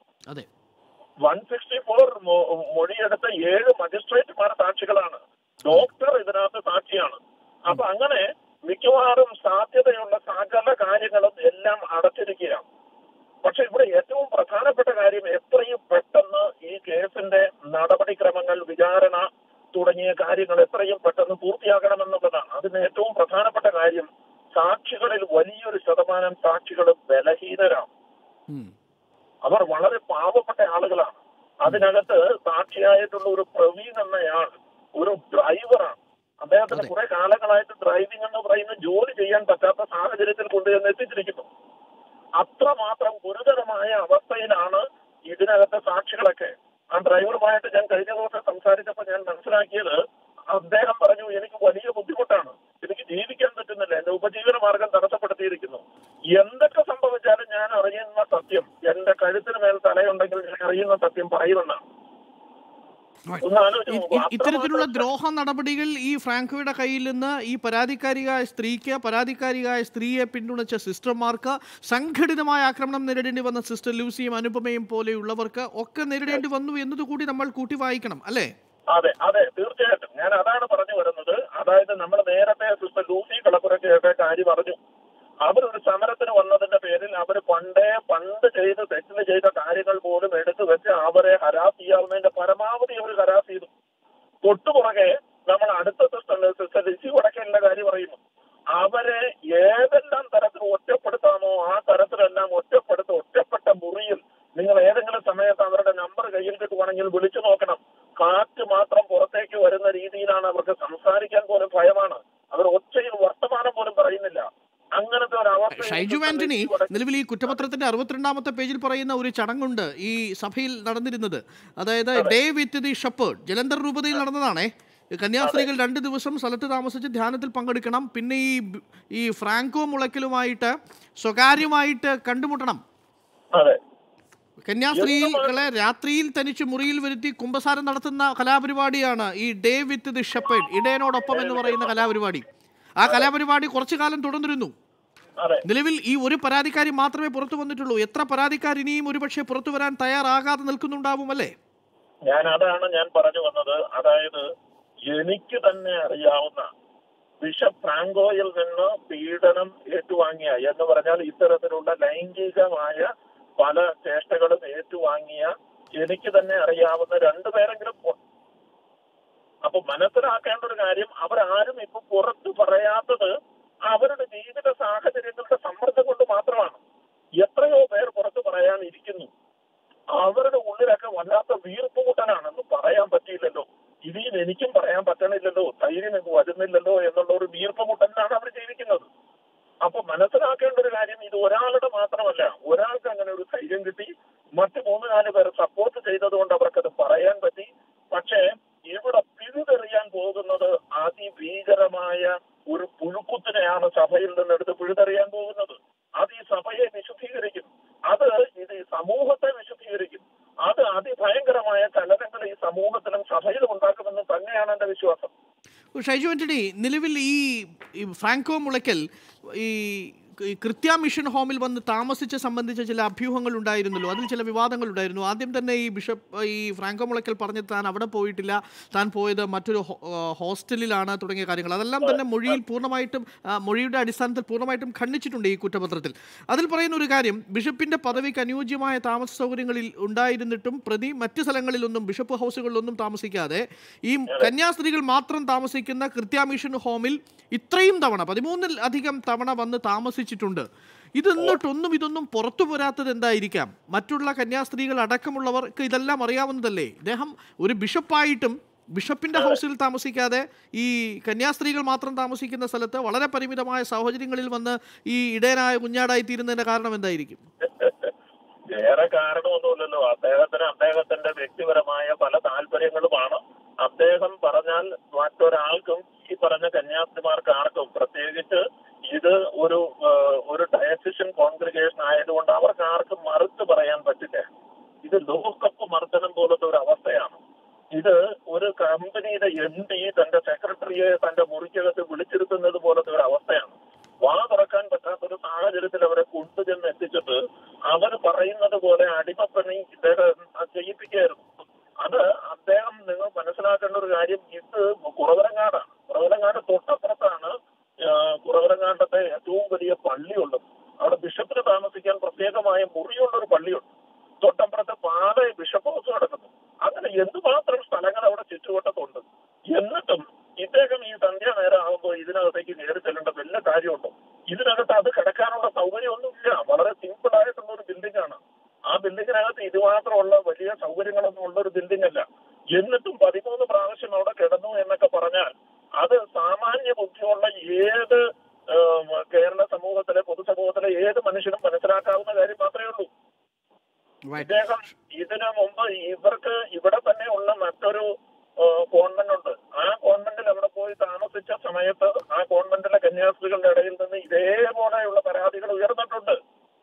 164 മൊഴിയെടുത്ത 7 മജിസ്ട്രേറ്റുമാർ സാക്ഷികളാണ്. ഡോക്ടർ ഇതിനകത്ത് സാക്ഷിയാണ്. അപ്പൊ അങ്ങനെ മിക്കവാറും സാധ്യതയുള്ള സകല കാര്യങ്ങളും എല്ലാം അടച്ചിരിക്കുകയാണ്. പക്ഷെ ഇവിടെ ഏറ്റവും പ്രധാനപ്പെട്ട കാര്യം എത്രയും പെട്ടെന്ന് ഈ കേസിന്റെ നടപടിക്രമങ്ങൾ, വിചാരണ തുടങ്ങിയ കാര്യങ്ങൾ എത്രയും പെട്ടെന്ന് പൂർത്തിയാകണമെന്നുള്ളതാണ്. അതിന് ഏറ്റവും പ്രധാനപ്പെട്ട കാര്യം സാക്ഷികളിൽ വലിയൊരു ശതമാനം സാക്ഷികൾ ബലഹീനരാണ്. അവർ വളരെ പാവപ്പെട്ട ആളുകളാണ്. അതിനകത്ത് സാക്ഷിയായിട്ടുള്ള ഒരു പ്രവീൺ എന്നയാൾ ഒരു ഡ്രൈവറാണ്. അദ്ദേഹത്തിന് കുറെ കാലങ്ങളായിട്ട് ഡ്രൈവിംഗ് എന്ന് പറയുന്ന ജോലി ചെയ്യാൻ പറ്റാത്ത സാഹചര്യത്തിൽ കൊണ്ടുചെന്ന് എത്തിച്ചിരിക്കുന്നു. അത്രമാത്രം ഗുരുതരമായ അവസ്ഥയിലാണ് ഇതിനകത്തെ സാക്ഷികളൊക്കെ. ആ ഡ്രൈവറുമായിട്ട് ഞാൻ കഴിഞ്ഞ ദിവസം സംസാരിച്ചപ്പോൾ ഞാൻ മനസ്സിലാക്കിയത്, അദ്ദേഹം പറഞ്ഞു, എനിക്ക് വലിയ ബുദ്ധിമുട്ടാണ്, എനിക്ക് ജീവിക്കാൻ പറ്റുന്നില്ല, എന്റെ ഉപജീവന മാർഗം തടസ്സപ്പെടുത്തിയിരിക്കുന്നു. എന്തൊക്കെ സംഭവിച്ചാലും ഞാൻ അറിയുന്ന സത്യം, എന്റെ കഴുത്തിന് മേൽ തലയുണ്ടെങ്കിൽ ഞാൻ അറിയുന്ന സത്യം പറയുമെന്നാണ്. ഇത്തരത്തിലുള്ള ദ്രോഹ നടപടികൾ ഈ ഫ്രാങ്കോയുടെ കയ്യിൽ നിന്ന് ഈ പരാതിക്കാരിയായ സ്ത്രീയെ പിന്തുണച്ച സിസ്റ്റർമാർക്ക്, സംഘടിതമായ ആക്രമണം നേരിടേണ്ടി വന്ന സിസ്റ്റർ ലൂസിയും അനുപമയും പോലെയുള്ളവർക്ക് ഒക്കെ നേരിടേണ്ടി വന്നു എന്നതുകൂടി നമ്മൾ കൂട്ടി വായിക്കണം, അല്ലേ? അതെ അതെ, തീർച്ചയായിട്ടും. ഞാൻ അതാണ് പറഞ്ഞു വരുന്നത്. അതായത് നമ്മൾ നേരത്തെ സിസ്റ്റർ ലൂസി കളപ്പുരയ്ക്കൊക്കെ കാര്യം പറഞ്ഞു. അവരൊരു സമരത്തിന് വന്നതിന്റെ പേരിൽ അവർ പണ്ട് തെറ്റിന് ചെയ്ത കാര്യങ്ങൾ പോലും എടുത്തു വെച്ച് അവരെ ഹരാസ് ചെയ്യാവുന്നതിന്റെ പരമാവധി അവർ ഹരാസ് ചെയ്തു. തൊട്ടുപുറകെ നമ്മൾ അടുത്ത സിസ്റ്റർ ലിസി വടക്കേലിന്റെ കാര്യം പറയുന്നു. അവരെ ഏതെല്ലാം തരത്തിൽ ഒറ്റപ്പെടുത്താമോ ആ തരത്തിലെല്ലാം ഒറ്റപ്പെട്ട മുറിയിൽ നിങ്ങൾ ഏതെങ്കിലും സമയത്ത് അവരുടെ നമ്പർ കയ്യിൽ കിട്ടുവാണെങ്കിൽ വിളിച്ചു നോക്കണം. കാറ്റ് മാത്രം പുറത്തേക്ക് വരുന്ന രീതിയിലാണ്. അവർക്ക് സംസാരിക്കാൻ പോലും ഭയമാണ്. അവർ ഒച്ചയിൽ വർത്തമാനം പോലും പറയുന്നില്ല. അങ്ങനത്തെ ഒരു അവസ്ഥ. ഷൈജു ആന്റണി, നിലവിൽ ഈ കുറ്റപത്രത്തിന്റെ 62ാമത്തെ പേജിൽ പറയുന്ന ഒരു ചടങ്ങുണ്ട് ഈ സഭയിൽ നടന്നിരുന്നത്. അതായത് day with the shepherd, Jalandhar രൂപതയിൽ നടന്നതാണേ. കന്യാസ്ത്രീകൾ 2 ദിവസം സ്ഥലത്ത് താമസിച്ച് ധ്യാനത്തിൽ പങ്കെടുക്കണം. പിന്നെ ഈ ഫ്രാങ്കോ മുളയ്ക്കലുമായിട്ട് സ്വകാര്യമായിട്ട് കണ്ടുമുട്ടണം. കന്യാസ്ത്രീകളെ രാത്രിയിൽ തനിച്ച് മുറിയിൽ വരുത്തി കുമ്പസാരം നടത്തുന്ന കലാപരിപാടിയാണ് ഈ ഡേ വിത്ത് ദി ഷെപ്പേർഡ്, ഇടയനോടൊപ്പം എന്ന് പറയുന്ന കലാപരിപാടി. ആ കലാപരിപാടി കുറച്ചു കാലം തുടർന്നിരുന്നു. നിലവിൽ ഈ ഒരു പരാതിക്കാരി മാത്രമേ പുറത്തു വന്നിട്ടുള്ളൂ. എത്ര പരാതിക്കാർ ഇനിയും ഒരുപക്ഷെ പുറത്തു വരാൻ തയ്യാറാകാതെ നിൽക്കുന്നുണ്ടാവുമല്ലേ? അതാണ് ഞാൻ പറഞ്ഞു വന്നത്. അതായത് എനിക്ക് തന്നെ അറിയാവുന്ന ബിഷപ്പ് ഫ്രാങ്കോയിൽ നിന്ന് പീഡനം ഏറ്റുവാങ്ങിയ എന്ന് പറഞ്ഞാൽ ഇത്തരത്തിലുള്ള ലൈംഗികമായ പല ചേഷ്ടകളും ഏറ്റുവാങ്ങിയ എനിക്ക് തന്നെ അറിയാവുന്ന രണ്ടുപേരെങ്കിലും. അപ്പൊ മനസ്സിലാക്കേണ്ട ഒരു കാര്യം, അവരാരും ഇപ്പൊ പുറത്തു പറയാത്തത് അവരുടെ ജീവിത സാഹചര്യങ്ങളുടെ സമ്മർദ്ദം കൊണ്ട് മാത്രമാണ്. എത്രയോ പേർ പുറത്തു പറയാനിരിക്കുന്നു. അവരുടെ ഉള്ളിലൊക്കെ വല്ലാത്ത വീർപ്പുമുട്ടനാണെന്ന് പറയാൻ പറ്റിയില്ലല്ലോ, ഇതിൽ എനിക്കും പറയാൻ പറ്റണില്ലല്ലോ, ധൈര്യം വരുന്നില്ലല്ലോ എന്നുള്ള ഒരു വീർപ്പുമുട്ടലിനാണ് അവർ ജീവിക്കുന്നത്. അപ്പൊ മനസ്സിലാക്കേണ്ട ഒരു കാര്യം, ഇത് ഒരാളുടെ മാത്രമല്ല. ഒരാൾക്ക് അങ്ങനെ ഒരു ധൈര്യം കിട്ടി, മറ്റ് 3-4 പേർ സപ്പോർട്ട് ചെയ്തത് കൊണ്ട് അവർക്കത് പറയാൻ പറ്റി. പക്ഷേ ഇവിടെ പിഴുതെറിയാൻ പോകുന്നത് അതിഭീകരമായ ഒരു പുഴുക്കുത്തിനെയാണ് സഭയിൽ നിന്നെടുത്ത് പിഴുതെറിയാൻ പോകുന്നത്. അത് ഈ സഭയെ വിശുദ്ധീകരിക്കും, അത് ഇത് ഈ സമൂഹത്തെ വിശുദ്ധീകരിക്കും, അത് അതിഭയങ്കരമായ ചലനങ്ങൾ ഈ സമൂഹത്തിലും സഭയിലും ഉണ്ടാക്കുമെന്ന് തന്നെയാണ് എന്റെ വിശ്വാസം. ഷൈജു ആന്റണി, നിലവിൽ ഈ ഫ്രാങ്കോ മുളയ്ക്കൽ ഈ കൃത്യ മിഷൻ ഹോമിൽ വന്ന് താമസിച്ച സംബന്ധിച്ച ചില അഭ്യൂഹങ്ങൾ ഉണ്ടായിരുന്നല്ലോ, അതിൽ ചില വിവാദങ്ങൾ ഉണ്ടായിരുന്നു. ആദ്യം തന്നെ ഈ ഫ്രാങ്കോ മുളയ്ക്കൽ പറഞ്ഞത് താൻ അവിടെ പോയിട്ടില്ല, താൻ പോയത് മറ്റൊരു ഹോസ്റ്റലിലാണ് തുടങ്ങിയ കാര്യങ്ങൾ. അതെല്ലാം തന്നെ മൊഴിയുടെ അടിസ്ഥാനത്തിൽ പൂർണ്ണമായിട്ടും ഖണ്ഡിച്ചിട്ടുണ്ട് ഈ കുറ്റപത്രത്തിൽ. അതിൽ പറയുന്ന ഒരു കാര്യം, ബിഷപ്പിന്റെ പദവിക്ക് അനുയോജ്യമായ താമസ സൗകര്യങ്ങളിൽ ഉണ്ടായിരുന്നിട്ടും പ്രതി മറ്റ് സ്ഥലങ്ങളിലൊന്നും ബിഷപ്പ് ഹൗസുകളിലൊന്നും താമസിക്കാതെ ഈ കന്യാസ്ത്രീകൾ മാത്രം താമസിക്കുന്ന കൃത്യ മിഷൻ ഹോമിൽ ഇത്രയും തവണ 13-ൽ-അധികം തവണ വന്ന് താമസിച്ചിട്ടുണ്ട്. ഇതൊന്നും പുറത്തു പോരാത്തത് എന്തായിരിക്കാം? മറ്റുള്ള കന്യാസ്ത്രീകൾ അടക്കമുള്ളവർക്ക് ഇതെല്ലാം അറിയാവുന്നതല്ലേ? ഇദ്ദേഹം ഒരു ബിഷപ്പായിട്ടും ബിഷപ്പിന്റെ ഹൗസിൽ താമസിക്കാതെ ഈ കന്യാസ്ത്രീകൾ മാത്രം താമസിക്കുന്ന സ്ഥലത്ത് വളരെ പരിമിതമായ സാഹചര്യങ്ങളിൽ വന്ന് ഈ ഇടയനായ കുഞ്ഞാടായി തീരുന്നതിന്റെ കാരണം എന്തായിരിക്കും? വേറെ കാരണമൊന്നുമില്ലല്ലോ. അദ്ദേഹത്തിന്റെ വ്യക്തിപരമായ പല താല്പര്യങ്ങളുമാണ്. അദ്ദേഹം പറഞ്ഞാൽ മറ്റൊരാൾക്കും, ഈ പറഞ്ഞ കന്യാസ്ത്രീമാർക്ക് ആർക്കും, പ്രത്യേകിച്ച് ഇത് ഒരു ഡയസിഷൻ കോൺഗ്രിഗേഷൻ ആയതുകൊണ്ട് അവർക്ക് ആർക്കും മറുത്ത് പറയാൻ പറ്റില്ല. ഇത് ലോകകപ്പ് മർദ്ദനം പോലത്തെ ഒരു അവസ്ഥയാണ്. ഇത് ഒരു കമ്പനിയുടെ MD തന്റെ സെക്രട്ടറിയെ തന്റെ മുറിക്കകത്ത് വിളിച്ചിരുത്തുന്നത് പോലത്തെ ഒരു അവസ്ഥയാണ്. വാ തുറക്കാൻ പറ്റാത്തൊരു സാഹചര്യത്തിൽ അവരെ കൊണ്ടുചെന്ന് എത്തിച്ചിട്ട് അവർ പറയുന്നത് പോലെ അടിമപ്പണി ഇദ്ദേഹം ചെയ്യിപ്പിക്കുകയായിരുന്നു. അത് അദ്ദേഹം, നിങ്ങൾ മനസ്സിലാക്കേണ്ട ഒരു കാര്യം, ഇത് കുറവലങ്ങാടാണ്. കുറവലങ്ങാട് തൊട്ടപ്പുറത്താണ് കുറവലങ്ങാണ്ടത്തെ ഏറ്റവും വലിയ പള്ളിയുള്ളത്. അവിടെ ബിഷപ്പിന് താമസിക്കാൻ പ്രത്യേകമായ മുറിയുള്ളൊരു പള്ളിയുണ്ട്. തൊട്ടപ്പുറത്തെ പാല ബിഷപ്പ് ഹൗസ് നടക്കുന്നു. അങ്ങനെ എന്തുമാത്രം സ്ഥലങ്ങൾ അവിടെ ചുറ്റുവട്ടത്തുണ്ട്. എന്നിട്ടും ഇദ്ദേഹം ഈ സന്ധ്യ നേരം ആകുമ്പോൾ ഇതിനകത്തേക്ക് കയറി ചെല്ലേണ്ട വല്ല കാര്യമുണ്ടോ? ഇതിനകത്ത് അത് കിടക്കാനുള്ള സൗകര്യമൊന്നുമില്ല. വളരെ സിമ്പിൾ ആയിട്ടുള്ള ഒരു ബിൽഡിംഗ് ആണ്. ആ ബിൽഡിങ്ങിനകത്ത് ഇതുമാത്രമുള്ള വലിയ സൗകര്യങ്ങളൊന്നും ഉള്ള ഒരു ബിൽഡിംഗ് അല്ല. എന്നിട്ടും 13 പ്രാവശ്യം അവിടെ കിടന്നു എന്നൊക്കെ പറഞ്ഞാൽ അത് സാമാന്യ ബുദ്ധിയുള്ള ഏത് കേരള സമൂഹത്തിലെ, പൊതുസമൂഹത്തിലെ ഏത് മനുഷ്യനും മനസ്സിലാക്കാവുന്ന കാര്യം മാത്രമേ ഉള്ളൂ. ഇദ്ദേഹം ഇതിനു മുമ്പ് ഇവർക്ക് ഇവിടെ തന്നെ ഉള്ള മറ്റൊരു കോൺവെന്റ് ഉണ്ട്. ആ കോൺവെന്റിൽ അവിടെ പോയി താമസിച്ച സമയത്ത് ആ കോൺവെന്റിലെ കന്യാസ്ത്രീകളുടെ ഇടയിൽ നിന്ന് ഇതേപോലെയുള്ള പരാതികൾ ഉയർന്നിട്ടുണ്ട്.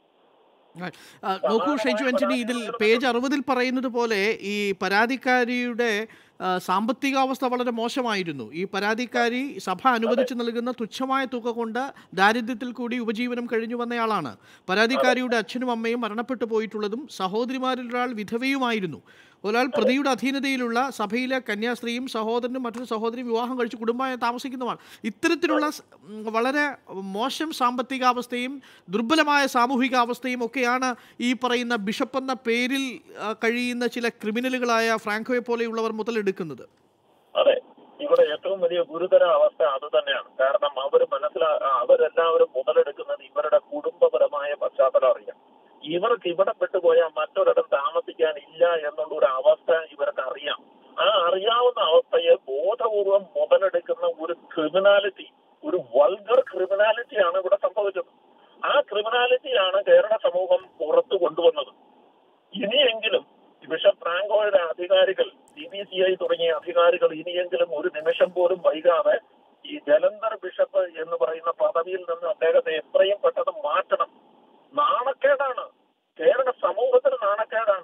നോക്കൂ ഷൈജു ആന്റണി, ഇതിൽ പേജ് 60 പറയുന്നത് പോലെ ഈ പരാതിക്കാരിയുടെ സാമ്പത്തികാവസ്ഥ വളരെ മോശമായിരുന്നു. ഈ പരാതിക്കാരി സഭ അനുവദിച്ചു നൽകുന്ന തുച്ഛമായ തുക കൊണ്ട് ദാരിദ്ര്യത്തിൽ കൂടി ഉപജീവനം കഴിഞ്ഞു വന്നയാളാണ്. പരാതിക്കാരിയുടെ അച്ഛനും അമ്മയും മരണപ്പെട്ടു പോയിട്ടുള്ളതും സഹോദരിമാരിൽ ഒരാൾ വിധവയുമായിരുന്നു. ഒരാൾ പ്രതിയുടെ അധീനതയിലുള്ള സഭയിലെ കന്യാസ്ത്രീയും സഹോദരനും മറ്റൊരു സഹോദരിയും വിവാഹം കഴിച്ച് കുടുംബമായി താമസിക്കുന്നതാണ്. ഇത്തരത്തിലുള്ള വളരെ മോശം സാമ്പത്തികാവസ്ഥയും ദുർബലമായ സാമൂഹികാവസ്ഥയും ഒക്കെയാണ് ഈ പറയുന്ന ബിഷപ്പ് എന്ന പേരിൽ കഴിയുന്ന ചില ക്രിമിനലുകളായ ഫ്രാങ്കോയെ പോലെയുള്ളവർ മുതലെടുക്കുന്നത്. അതെ, ഇവിടെ ഏറ്റവും വലിയ ഗുരുതര അവസ്ഥ അത് തന്നെയാണ്. കാരണം അവരെല്ലാവരും മുതലെടുക്കുന്നത് ഇവരുടെ കുടുംബപരമായ പശ്ചാത്തലം അറിയാം. ഇവർക്ക് ഇവിടെ പെട്ടുപോയാൽ മറ്റൊരിടം താമസിക്കാനില്ല എന്നുള്ള ഒരു അവസ്ഥ ഇവർക്ക് അറിയാം. ആ അറിയാവുന്ന അവസ്ഥയെ ബോധപൂർവം മുതലെടുക്കുന്ന ഒരു ക്രിമിനാലിറ്റി, ഒരു വൾഗർ ക്രിമിനാലിറ്റിയാണ് ഇവിടെ സംഭവിച്ചത്. ആ ക്രിമിനാലിറ്റിയാണ് കേരള സമൂഹം പുറത്തു കൊണ്ടുവന്നത്. ഇനിയെങ്കിലും ബിഷപ്പ് ഫ്രാങ്കോയുടെ അധികാരികൾ, CBCI തുടങ്ങിയ അധികാരികൾ ഇനിയെങ്കിലും ഒരു നിമിഷം പോലും വൈകാതെ ഈ ജലന്ധർ ബിഷപ്പ് എന്ന് പറയുന്ന പദവിയിൽ നിന്ന് അദ്ദേഹത്തെ എത്രയും പെട്ടെന്ന് മാറ്റണം. നാണക്കേടാണ്, കേരള സമൂഹത്തിന് നാണക്കേടാണ്.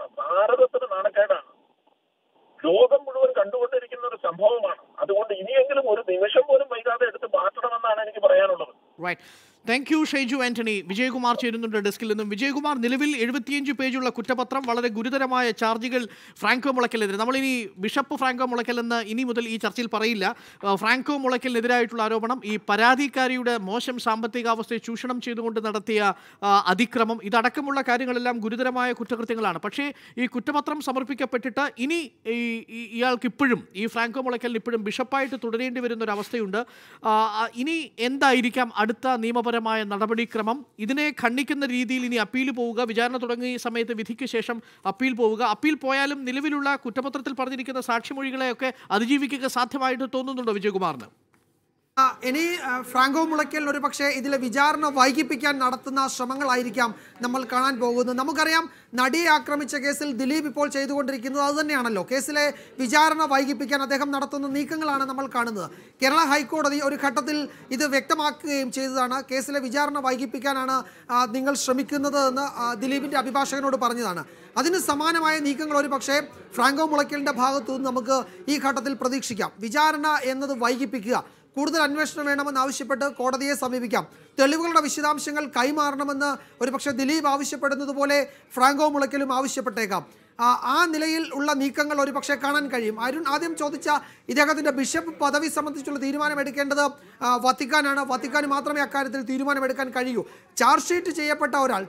Right. Thank you Shaiju Antony. Vijayakumar ചേരുന്നുണ്ട് ഡെസ്കിൽ നിന്നും. വിജയകുമാർ, നിലവിൽ 75 പേജുള്ള കുറ്റപത്രം, വളരെ ഗുരുതരമായ ചാർജുകൾ ഫ്രാങ്കോ മുളയ്ക്കലിനെതിരെ. നമ്മളിനി ബിഷപ്പ് ഫ്രാങ്കോ മുളയ്ക്കൽ എന്ന് ഇനി മുതൽ ഈ ചർച്ചയിൽ പറയില്ല. ഫ്രാങ്കോ മുളയ്ക്കലിനെതിരായിട്ടുള്ള ആരോപണം ഈ പരാതിക്കാരിയുടെ മോശം സാമ്പത്തികാവസ്ഥയെ ചൂഷണം ചെയ്തുകൊണ്ട് നടത്തിയ അതിക്രമം, ഇതടക്കമുള്ള കാര്യങ്ങളെല്ലാം ഗുരുതരമായ കുറ്റകൃത്യങ്ങളാണ്. പക്ഷേ ഈ കുറ്റപത്രം സമർപ്പിക്കപ്പെട്ടിട്ട് ഇനി ഇയാൾക്ക് ഇപ്പോഴും, ഈ ഫ്രാങ്കോ മുളയ്ക്കലിന് ഇപ്പോഴും ബിഷപ്പായിട്ട് തുടരേണ്ടി വരുന്ന ഒരു അവസ്ഥയുണ്ട്. ഇനി എന്തായിരിക്കാം അടുത്ത നിയമപരമായ നടപടിക്രമം? ഇതിനെ ഖണ്ഡിക്കുന്ന രീതിയിൽ ഇനി അപ്പീൽ പോവുക, വിചാരണ തുടങ്ങിയ സമയത്ത് വിധിക്ക് ശേഷം അപ്പീൽ പോവുക. അപ്പീൽ പോയാലും നിലവിലുള്ള കുറ്റപത്രത്തിൽ പറഞ്ഞിരിക്കുന്ന സാക്ഷിമൊഴികളെയൊക്കെ അതിജീവിക്കുക സാധ്യമായിട്ട് തോന്നുന്നുണ്ടോ വിജയകുമാറിന്? ഇനി ഫ്രാങ്കോ മുളയ്ക്കൽ ഒരു പക്ഷേ ഇതിലെ വിചാരണ വൈകിപ്പിക്കാൻ നടത്തുന്ന ശ്രമങ്ങളായിരിക്കാം നമ്മൾ കാണാൻ പോകുന്നത്. നമുക്കറിയാം, നടിയെ ആക്രമിച്ച കേസിൽ ദിലീപ് ഇപ്പോൾ ചെയ്തുകൊണ്ടിരിക്കുന്നത് അതുതന്നെയാണല്ലോ. കേസിലെ വിചാരണ വൈകിപ്പിക്കാൻ അദ്ദേഹം നടത്തുന്ന നീക്കങ്ങളാണ് നമ്മൾ കാണുന്നത്. കേരള ഹൈക്കോടതി ഒരു ഘട്ടത്തിൽ ഇത് വ്യക്തമാക്കുകയും ചെയ്തതാണ്. കേസിലെ വിചാരണ വൈകിപ്പിക്കാനാണ് നിങ്ങൾ ശ്രമിക്കുന്നത് എന്ന് ദിലീപിൻ്റെ അഭിഭാഷകനോട് പറഞ്ഞതാണ്. അതിന് സമാനമായ നീക്കങ്ങൾ ഒരു പക്ഷേ ഫ്രാങ്കോ മുളയ്ക്കലിൻ്റെ ഭാഗത്തുനിന്ന് നമുക്ക് ഈ ഘട്ടത്തിൽ പ്രതീക്ഷിക്കാം. വിചാരണ എന്നത് വൈകിപ്പിക്കുക, കൂടുതൽ അന്വേഷണം വേണമെന്ന് ആവശ്യപ്പെട്ട് കോടതിയെ സമീപിക്കാം, തെളിവുകളുടെ വിശദാംശങ്ങൾ കൈമാറണമെന്ന് ഒരുപക്ഷെ ദിലീപ് ആവശ്യപ്പെടുന്നത് പോലെ ഫ്രാങ്കോ മുളയ്ക്കലും ആവശ്യപ്പെട്ടേക്കാം. ആ നിലയിൽ ഉള്ള നീക്കങ്ങൾ ഒരുപക്ഷെ കാണാൻ കഴിയും. അരുൺ ആദ്യം ചോദിച്ച ഇദ്ദേഹത്തിൻ്റെ ബിഷപ്പ് പദവി സംബന്ധിച്ചുള്ള തീരുമാനമെടുക്കേണ്ടത് വത്തിക്കാനാണ്. വത്തിക്കാന് മാത്രമേ അക്കാര്യത്തിൽ തീരുമാനമെടുക്കാൻ കഴിയൂ. ചാർജ് ഷീറ്റ് ചെയ്യപ്പെട്ട ഒരാൾ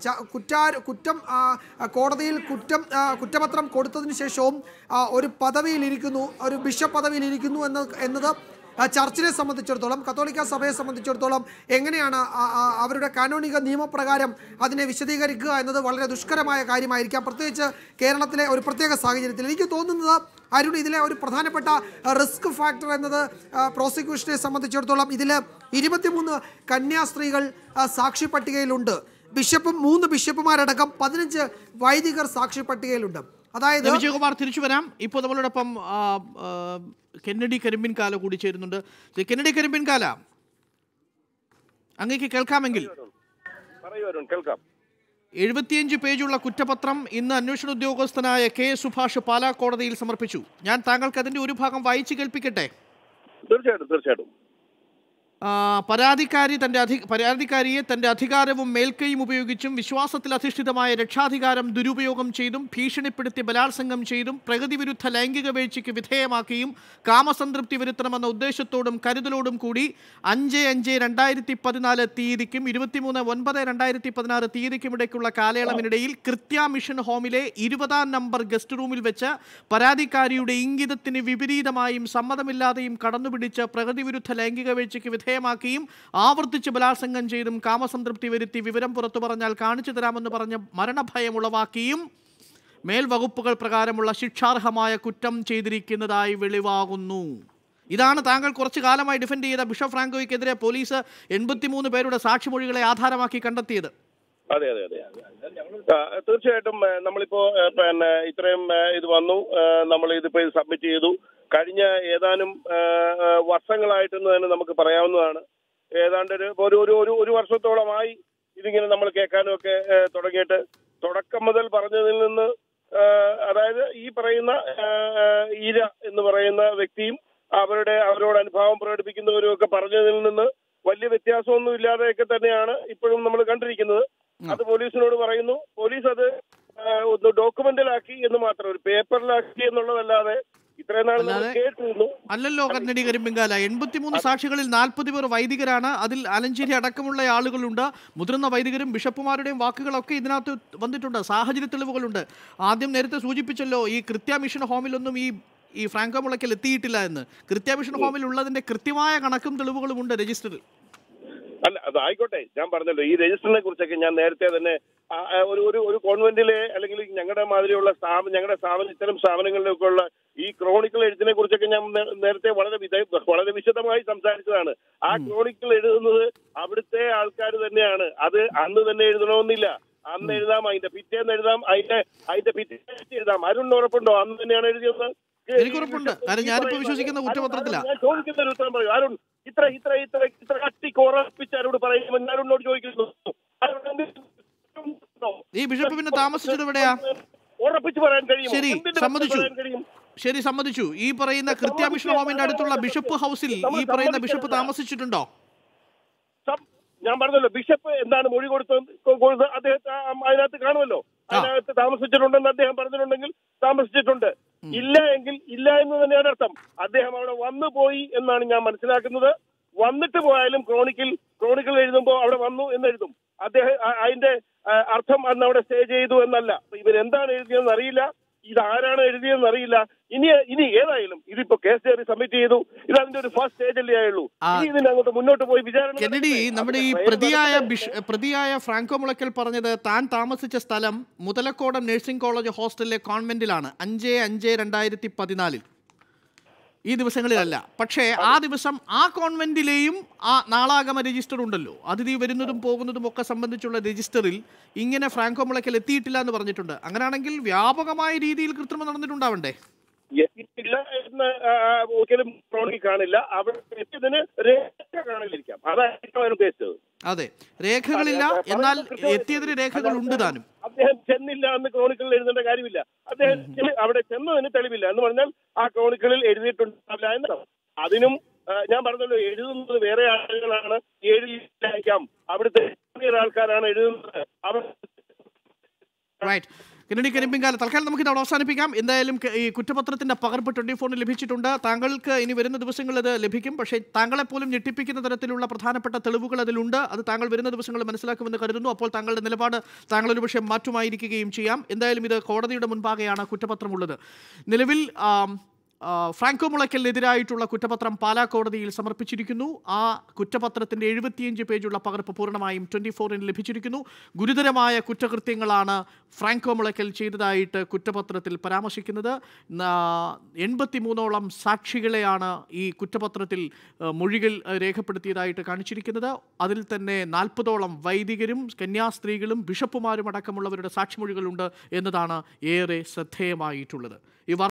കോടതിയിൽ കുറ്റപത്രം കൊടുത്തതിന് ശേഷവും ഒരു പദവിയിലിരിക്കുന്നു, ഒരു ബിഷപ്പ് പദവിയിലിരിക്കുന്നു എന്നത് ചർച്ചിനെ സംബന്ധിച്ചിടത്തോളം, കത്തോലിക്ക സഭയെ സംബന്ധിച്ചിടത്തോളം എങ്ങനെയാണ് അവരുടെ കാനോനിക നിയമപ്രകാരം അതിനെ വിശദീകരിക്കുക എന്നത് വളരെ ദുഷ്കരമായ കാര്യമായിരിക്കാം, പ്രത്യേകിച്ച് കേരളത്തിലെ ഒരു പ്രത്യേക സാഹചര്യത്തിൽ. എനിക്ക് തോന്നുന്നത് അരുൺ, ഇതിലെ ഒരു പ്രധാനപ്പെട്ട റിസ്ക് ഫാക്ടർ എന്നത് പ്രോസിക്യൂഷനെ സംബന്ധിച്ചിടത്തോളം ഇതിൽ 23 കന്യാസ്ത്രീകൾ സാക്ഷി പട്ടികയിലുണ്ട്. 3 ബിഷപ്പുമാരടക്കം 15 വൈദികർ സാക്ഷി പട്ടികയിലുണ്ട്. അതായത് വിജയകുമാർ, തിരിച്ചു വരാം. ഇപ്പോൾ നമ്മളോടൊപ്പം കെന്നഡി കരിമ്പിൻകാല കൂടി ചേരുന്നുണ്ട്. കെന്നഡി കരിമ്പിൻകാല, അങ്ങേക്ക് കേൾക്കാമെങ്കിൽ. 75 പേജുള്ള കുറ്റപത്രം ഇന്ന് അന്വേഷണ ഉദ്യോഗസ്ഥനായ കെ സുഭാഷ് പാലാ കോടതിയിൽ സമർപ്പിച്ചു. ഞാൻ താങ്കൾക്ക് അതിന്റെ ഒരു ഭാഗം വായിച്ചു കേൾപ്പിക്കട്ടെ? തീർച്ചയായിട്ടും. പരാതിക്കാരിയെ തന്റെ അധികാരവും മേൽക്കൈയും ഉപയോഗിച്ചും വിശ്വാസത്തിൽ അധിഷ്ഠിതമായ രക്ഷാധികാരം ദുരുപയോഗം ചെയ്തും ഭീഷണിപ്പെടുത്തി ബലാത്സംഗം ചെയ്തും പ്രകൃതി വിരുദ്ധ ലൈംഗിക വീഴ്ചയ്ക്ക് വിധേയമാക്കിയും കാമസംതൃപ്തി വരുത്തണമെന്ന ഉദ്ദേശത്തോടും കരുതലോടും കൂടി 5/5/2014 തീയതിക്കും 23/9/2016 തീയതിക്കും ഇടയ്ക്കുള്ള കാലയളവിനിടയിൽ കൃത്യ മിഷൻ ഹോമിലെ 20-ാം നമ്പർ ഗസ്റ്റ് റൂമിൽ വെച്ച് പരാതിക്കാരിയുടെ ഇംഗിതത്തിന് വിപരീതമായും സമ്മതമില്ലാതെയും കടന്നുപിടിച്ച് പ്രകൃതി വിരുദ്ധ ലൈംഗിക വീഴ്ചയ്ക്ക് വിധേയമാക്കിയും ആവർത്തിച്ച് ബലാത്സംഗം ചെയ്തും കാമസംതൃപ്തി വരുത്തി വിവരം പുറത്തു പറഞ്ഞാൽ കാണിച്ചു തരാമെന്ന് പറഞ്ഞ് മരണഭയം ഉളവാക്കിയും മേൽവകുപ്പുകൾ പ്രകാരമുള്ള ശിക്ഷാർഹമായ കുറ്റം ചെയ്തിരിക്കുന്നതായി വെളിവാകുന്നു. ഇതാണ് താങ്കൾ കുറച്ചു കാലമായി ഡിഫെൻഡ് ചെയ്ത ബിഷപ്പ് ഫ്രാങ്കോയ്ക്കെതിരെ പോലീസ് 83 പേരുടെ സാക്ഷിമൊഴികളെ ആധാരമാക്കി കണ്ടെത്തിയത്. അതെ, തീർച്ചയായിട്ടും. നമ്മളിപ്പോ ഇത്രയും ഇത് വന്നു, നമ്മൾ ഇതിപ്പോ സബ്മിറ്റ് ചെയ്തു. കഴിഞ്ഞ ഏതാനും വർഷങ്ങളായിട്ടെന്ന് തന്നെ നമുക്ക് പറയാവുന്നതാണ്. ഏതാണ്ട് ഒരു വർഷത്തോളമായി ഇതിങ്ങനെ നമ്മൾ കേൾക്കാനും ഒക്കെ തുടങ്ങിയിട്ട്, തുടക്കം മുതൽ പറഞ്ഞതിൽ നിന്ന്, അതായത് ഈ പറയുന്ന ഈര എന്ന് പറയുന്ന വ്യക്തിയും അവരോട് അനുഭാവം പ്രകടിപ്പിക്കുന്നവരും ഒക്കെ പറഞ്ഞതിൽ നിന്ന് വലിയ വ്യത്യാസമൊന്നും ഇല്ലാതെയൊക്കെ തന്നെയാണ് ഇപ്പോഴും നമ്മൾ കണ്ടിരിക്കുന്നത്. അത് പോലീസിനോട് പറയുന്നു, പോലീസ് അത് ഒന്ന് ഡോക്യുമെന്റിലാക്കി എന്ന് മാത്രം, ഒരു പേപ്പറിലാക്കി എന്നുള്ളതല്ലാതെ ഇത്രയും നാൾ കേട്ടിരുന്നു. അല്ലല്ലോ കന്നഡി കരിമ്പിൻകാല. 83 സാക്ഷികളിൽ 40 പേർ വൈദികരാണ്. അതിൽ ആലഞ്ചേരി അടക്കമുള്ള ആളുകളുണ്ട്. മുതിർന്ന വൈദികരും ബിഷപ്പുമാരുടെയും വാക്കുകളൊക്കെ ഇതിനകത്ത് വന്നിട്ടുണ്ട്. സാഹചര്യ തെളിവുകളുണ്ട്. ആദ്യം നേരത്തെ സൂചിപ്പിച്ചല്ലോ, ഈ കൃത്യ മിഷൻ ഹോമിലൊന്നും ഈ ഫ്രാങ്കോ മുളയ്ക്കൽ എത്തിയിട്ടില്ല എന്ന്. കൃത്യ മിഷൻ ഹോമിൽ ഉള്ളതിന്റെ കൃത്യമായ കണക്കും തെളിവുകളും ഉണ്ട് രജിസ്റ്ററിൽ. അല്ല, അത് ആയിക്കോട്ടെ. ഞാൻ പറഞ്ഞല്ലോ, ഈ രജിസ്റ്ററിനെ കുറിച്ചൊക്കെ ഞാൻ നേരത്തെ തന്നെ ഒരു കോൺവെന്റിലെ അല്ലെങ്കിൽ ഞങ്ങളുടെ മാതിരിയുള്ള ഞങ്ങളുടെ ഇത്തരം സ്ഥാപനങ്ങളിലൊക്കെ ഉള്ള ഈ ക്രോണിക്കൽ എഴുത്തിനെ കുറിച്ചൊക്കെ ഞാൻ നേരത്തെ വളരെ വിശദമായി സംസാരിച്ചതാണ്. ആ ക്രോണിക്കൽ എഴുതുന്നത് അവിടുത്തെ ആൾക്കാർ തന്നെയാണ്. അത് അന്ന് തന്നെ എഴുതണമെന്നില്ല. അന്ന് എഴുതാം, അതിന്റെ പിറ്റേന്ന് എഴുതാം, അതിന്റെ പിറ്റേന്ന് എഴുതാം. അരുൺ ഉറപ്പുണ്ടോ അന്ന് തന്നെയാണ് എഴുതിയത്? എനിക്കുറപ്പുണ്ട്. ഞാനിപ്പോ വിശ്വസിക്കുന്ന കുറ്റപത്രത്തിലാണ്. ഞാൻ ചോദിക്കുന്ന ഒരു ഉത്തരം പറയൂ. അരുൺ ഇത്ര കട്ടിക്ക് ആരോട് പറയുമ്പോൾ ഞാനോട് ചോദിക്കുന്നു, ഈ ബിഷപ്പ് പിന്നെ താമസിച്ചത് എവിടെയാ? ഉറപ്പിച്ച് പറയാൻ കഴിയും. ശരി, സമ്മതിച്ചു. ഈ പറയുന്ന കൃത്യ മിഷൻ ഹോമിന്റെ അടുത്തുള്ള ബിഷപ്പ് ഹൗസിൽ ഈ പറയുന്ന ബിഷപ്പ് താമസിച്ചിട്ടുണ്ടോ? ഞാൻ പറഞ്ഞല്ലോ ബിഷപ്പ് എന്താണ് മൊഴി കൊടുത്തത് അദ്ദേഹത്തെ അതിനകത്ത് കാണുമല്ലോ. അതിനകത്ത് താമസിച്ചിട്ടുണ്ടെന്ന് അദ്ദേഹം പറഞ്ഞിട്ടുണ്ടെങ്കിൽ താമസിച്ചിട്ടുണ്ട്, ഇല്ല എങ്കിൽ ഇല്ല എന്ന് തന്നെയാണ് അർത്ഥം. അദ്ദേഹം അവിടെ വന്നു പോയി എന്നാണ് ഞാൻ മനസ്സിലാക്കുന്നത്. വന്നിട്ട് പോയാലും ക്രോണിക്കിൾ എഴുതുമ്പോൾ അവിടെ വന്നു എന്നെഴുതും. അദ്ദേഹം അതിന്റെ അർത്ഥം അന്ന് അവിടെ സ്റ്റേ ചെയ്തു എന്നല്ല. ഇവരെന്താണ് എഴുതിയതെന്ന് അറിയില്ല, ഇതാരാണ് എഴുതിയതെന്ന് അറിയില്ല. ഇനി ഏതായാലും ഇതിപ്പോ കേസ് ഡയറി സബ്മിറ്റ് ചെയ്തു, ഇത് അതിന്റെ ഒരു ഫസ്റ്റ് സ്റ്റേജല്ലേ ആയുള്ളൂ. ഇനി ഇതിനകത്ത് മുന്നോട്ട് പോയി വിചാരണ. കെന്നഡി, നമ്മുടെ ഈ പ്രതിയായ ഫ്രാങ്കോ മുളയ്ക്കൽ പറഞ്ഞത് താൻ താമസിച്ച സ്ഥലം മുതലക്കോടം നഴ്സിംഗ് കോളേജ് ഹോസ്റ്റലിലെ കോൺവെന്റിലാണ് 5/5/2014. ഈ ദിവസങ്ങളിലല്ല. പക്ഷേ ആ ദിവസം ആ കോൺവെന്റിലെയും ആ നാളാഗമ രജിസ്റ്റർ ഉണ്ടല്ലോ, അതിഥി വരുന്നതും പോകുന്നതും ഒക്കെ സംബന്ധിച്ചുള്ള രജിസ്റ്ററിൽ ഇങ്ങനെ ഫ്രാങ്കോ മുളയ്ക്കൽ എത്തിയിട്ടില്ല എന്ന് പറഞ്ഞിട്ടുണ്ട്. അങ്ങനെയാണെങ്കിൽ വ്യാപകമായ രീതിയിൽ കൃത്രിമം നടന്നിട്ടുണ്ടാവണ്ടേ? എത്തിയില്ല എന്ന് ഒരിക്കലും ക്രോണിക്കിൽ കാണില്ല. അവിടെ എത്തിയതിന് രേഖ കാണില്ലിരിക്കാം, അതായിരിക്കും ഉദ്ദേശിച്ചത്. അതെ, രേഖകളില്ല, എന്നാൽ എത്തിയതിന് രേഖകൾ ഉണ്ട് താനും. അദ്ദേഹം ചെന്നില്ല എന്ന് ക്രോണിക്കിളിൽ എഴുതേണ്ട കാര്യമില്ല. അദ്ദേഹം അവിടെ ചെന്നതിന് തെളിവില്ല എന്ന് പറഞ്ഞാൽ ആ ക്രോണിക്കിളിൽ എഴുതിയിട്ടുണ്ടാവില്ല എന്നതാണ്. അതിനും ഞാൻ പറഞ്ഞല്ലോ, എഴുതുന്നത് വേറെ ആളുകളാണ്, എഴുതിയിരിക്കാം, അവിടുത്തെ ആൾക്കാരാണ് എഴുതുന്നത്. കെന്നഡി കരിമ്പിങ്കാല, തൽക്കാലം നമുക്ക് ഇത് അവസാനിപ്പിക്കാം. എന്തായാലും ഈ കുറ്റപത്രത്തിന്റെ പകർപ്പ് 24 ലഭിച്ചിട്ടുണ്ട്. താങ്കൾക്ക് ഇനി വരുന്ന ദിവസങ്ങളിൽ അത് ലഭിക്കും. പക്ഷേ താങ്കളെപ്പോലും ഞെട്ടിപ്പിക്കുന്ന തരത്തിലുള്ള പ്രധാനപ്പെട്ട തെളിവുകൾ അതിലുണ്ട്. അത് താങ്കൾ വരുന്ന ദിവസങ്ങളിൽ മനസ്സിലാക്കുമെന്ന് കരുതുന്നു. അപ്പോൾ താങ്കളുടെ നിലപാട് താങ്കളൊരു പക്ഷേ മാറ്റുമായിരിക്കുകയും ചെയ്യാം. എന്തായാലും ഇത് കോടതിയുടെ മുൻപാകെയാണ് കുറ്റപത്രമുള്ളത്. നിലവിൽ ഫ്രാങ്കോ മുളയ്ക്കലിനെതിരായിട്ടുള്ള കുറ്റപത്രം പാലാ കോടതിയിൽ സമർപ്പിച്ചിരിക്കുന്നു. ആ കുറ്റപത്രത്തിന്റെ 75 പേജുള്ള പകർപ്പ് പൂർണ്ണമായും 24 ലഭിച്ചിരിക്കുന്നു. ഗുരുതരമായ കുറ്റകൃത്യങ്ങളാണ് ഫ്രാങ്കോ മുളയ്ക്കൽ ചെയ്തതായിട്ട് കുറ്റപത്രത്തിൽ പരാമർശിക്കുന്നത്. 83ഓളം സാക്ഷികളെയാണ് ഈ കുറ്റപത്രത്തിൽ മൊഴികൾ രേഖപ്പെടുത്തിയതായിട്ട് കാണിച്ചിരിക്കുന്നത്. അതിൽ തന്നെ 40ഓളം വൈദികരും കന്യാസ്ത്രീകളും ബിഷപ്പുമാരും അടക്കമുള്ളവരുടെ സാക്ഷിമൊഴികളുണ്ട് എന്നതാണ് ഏറെ ശ്രദ്ധേയമായിട്ടുള്ളത്.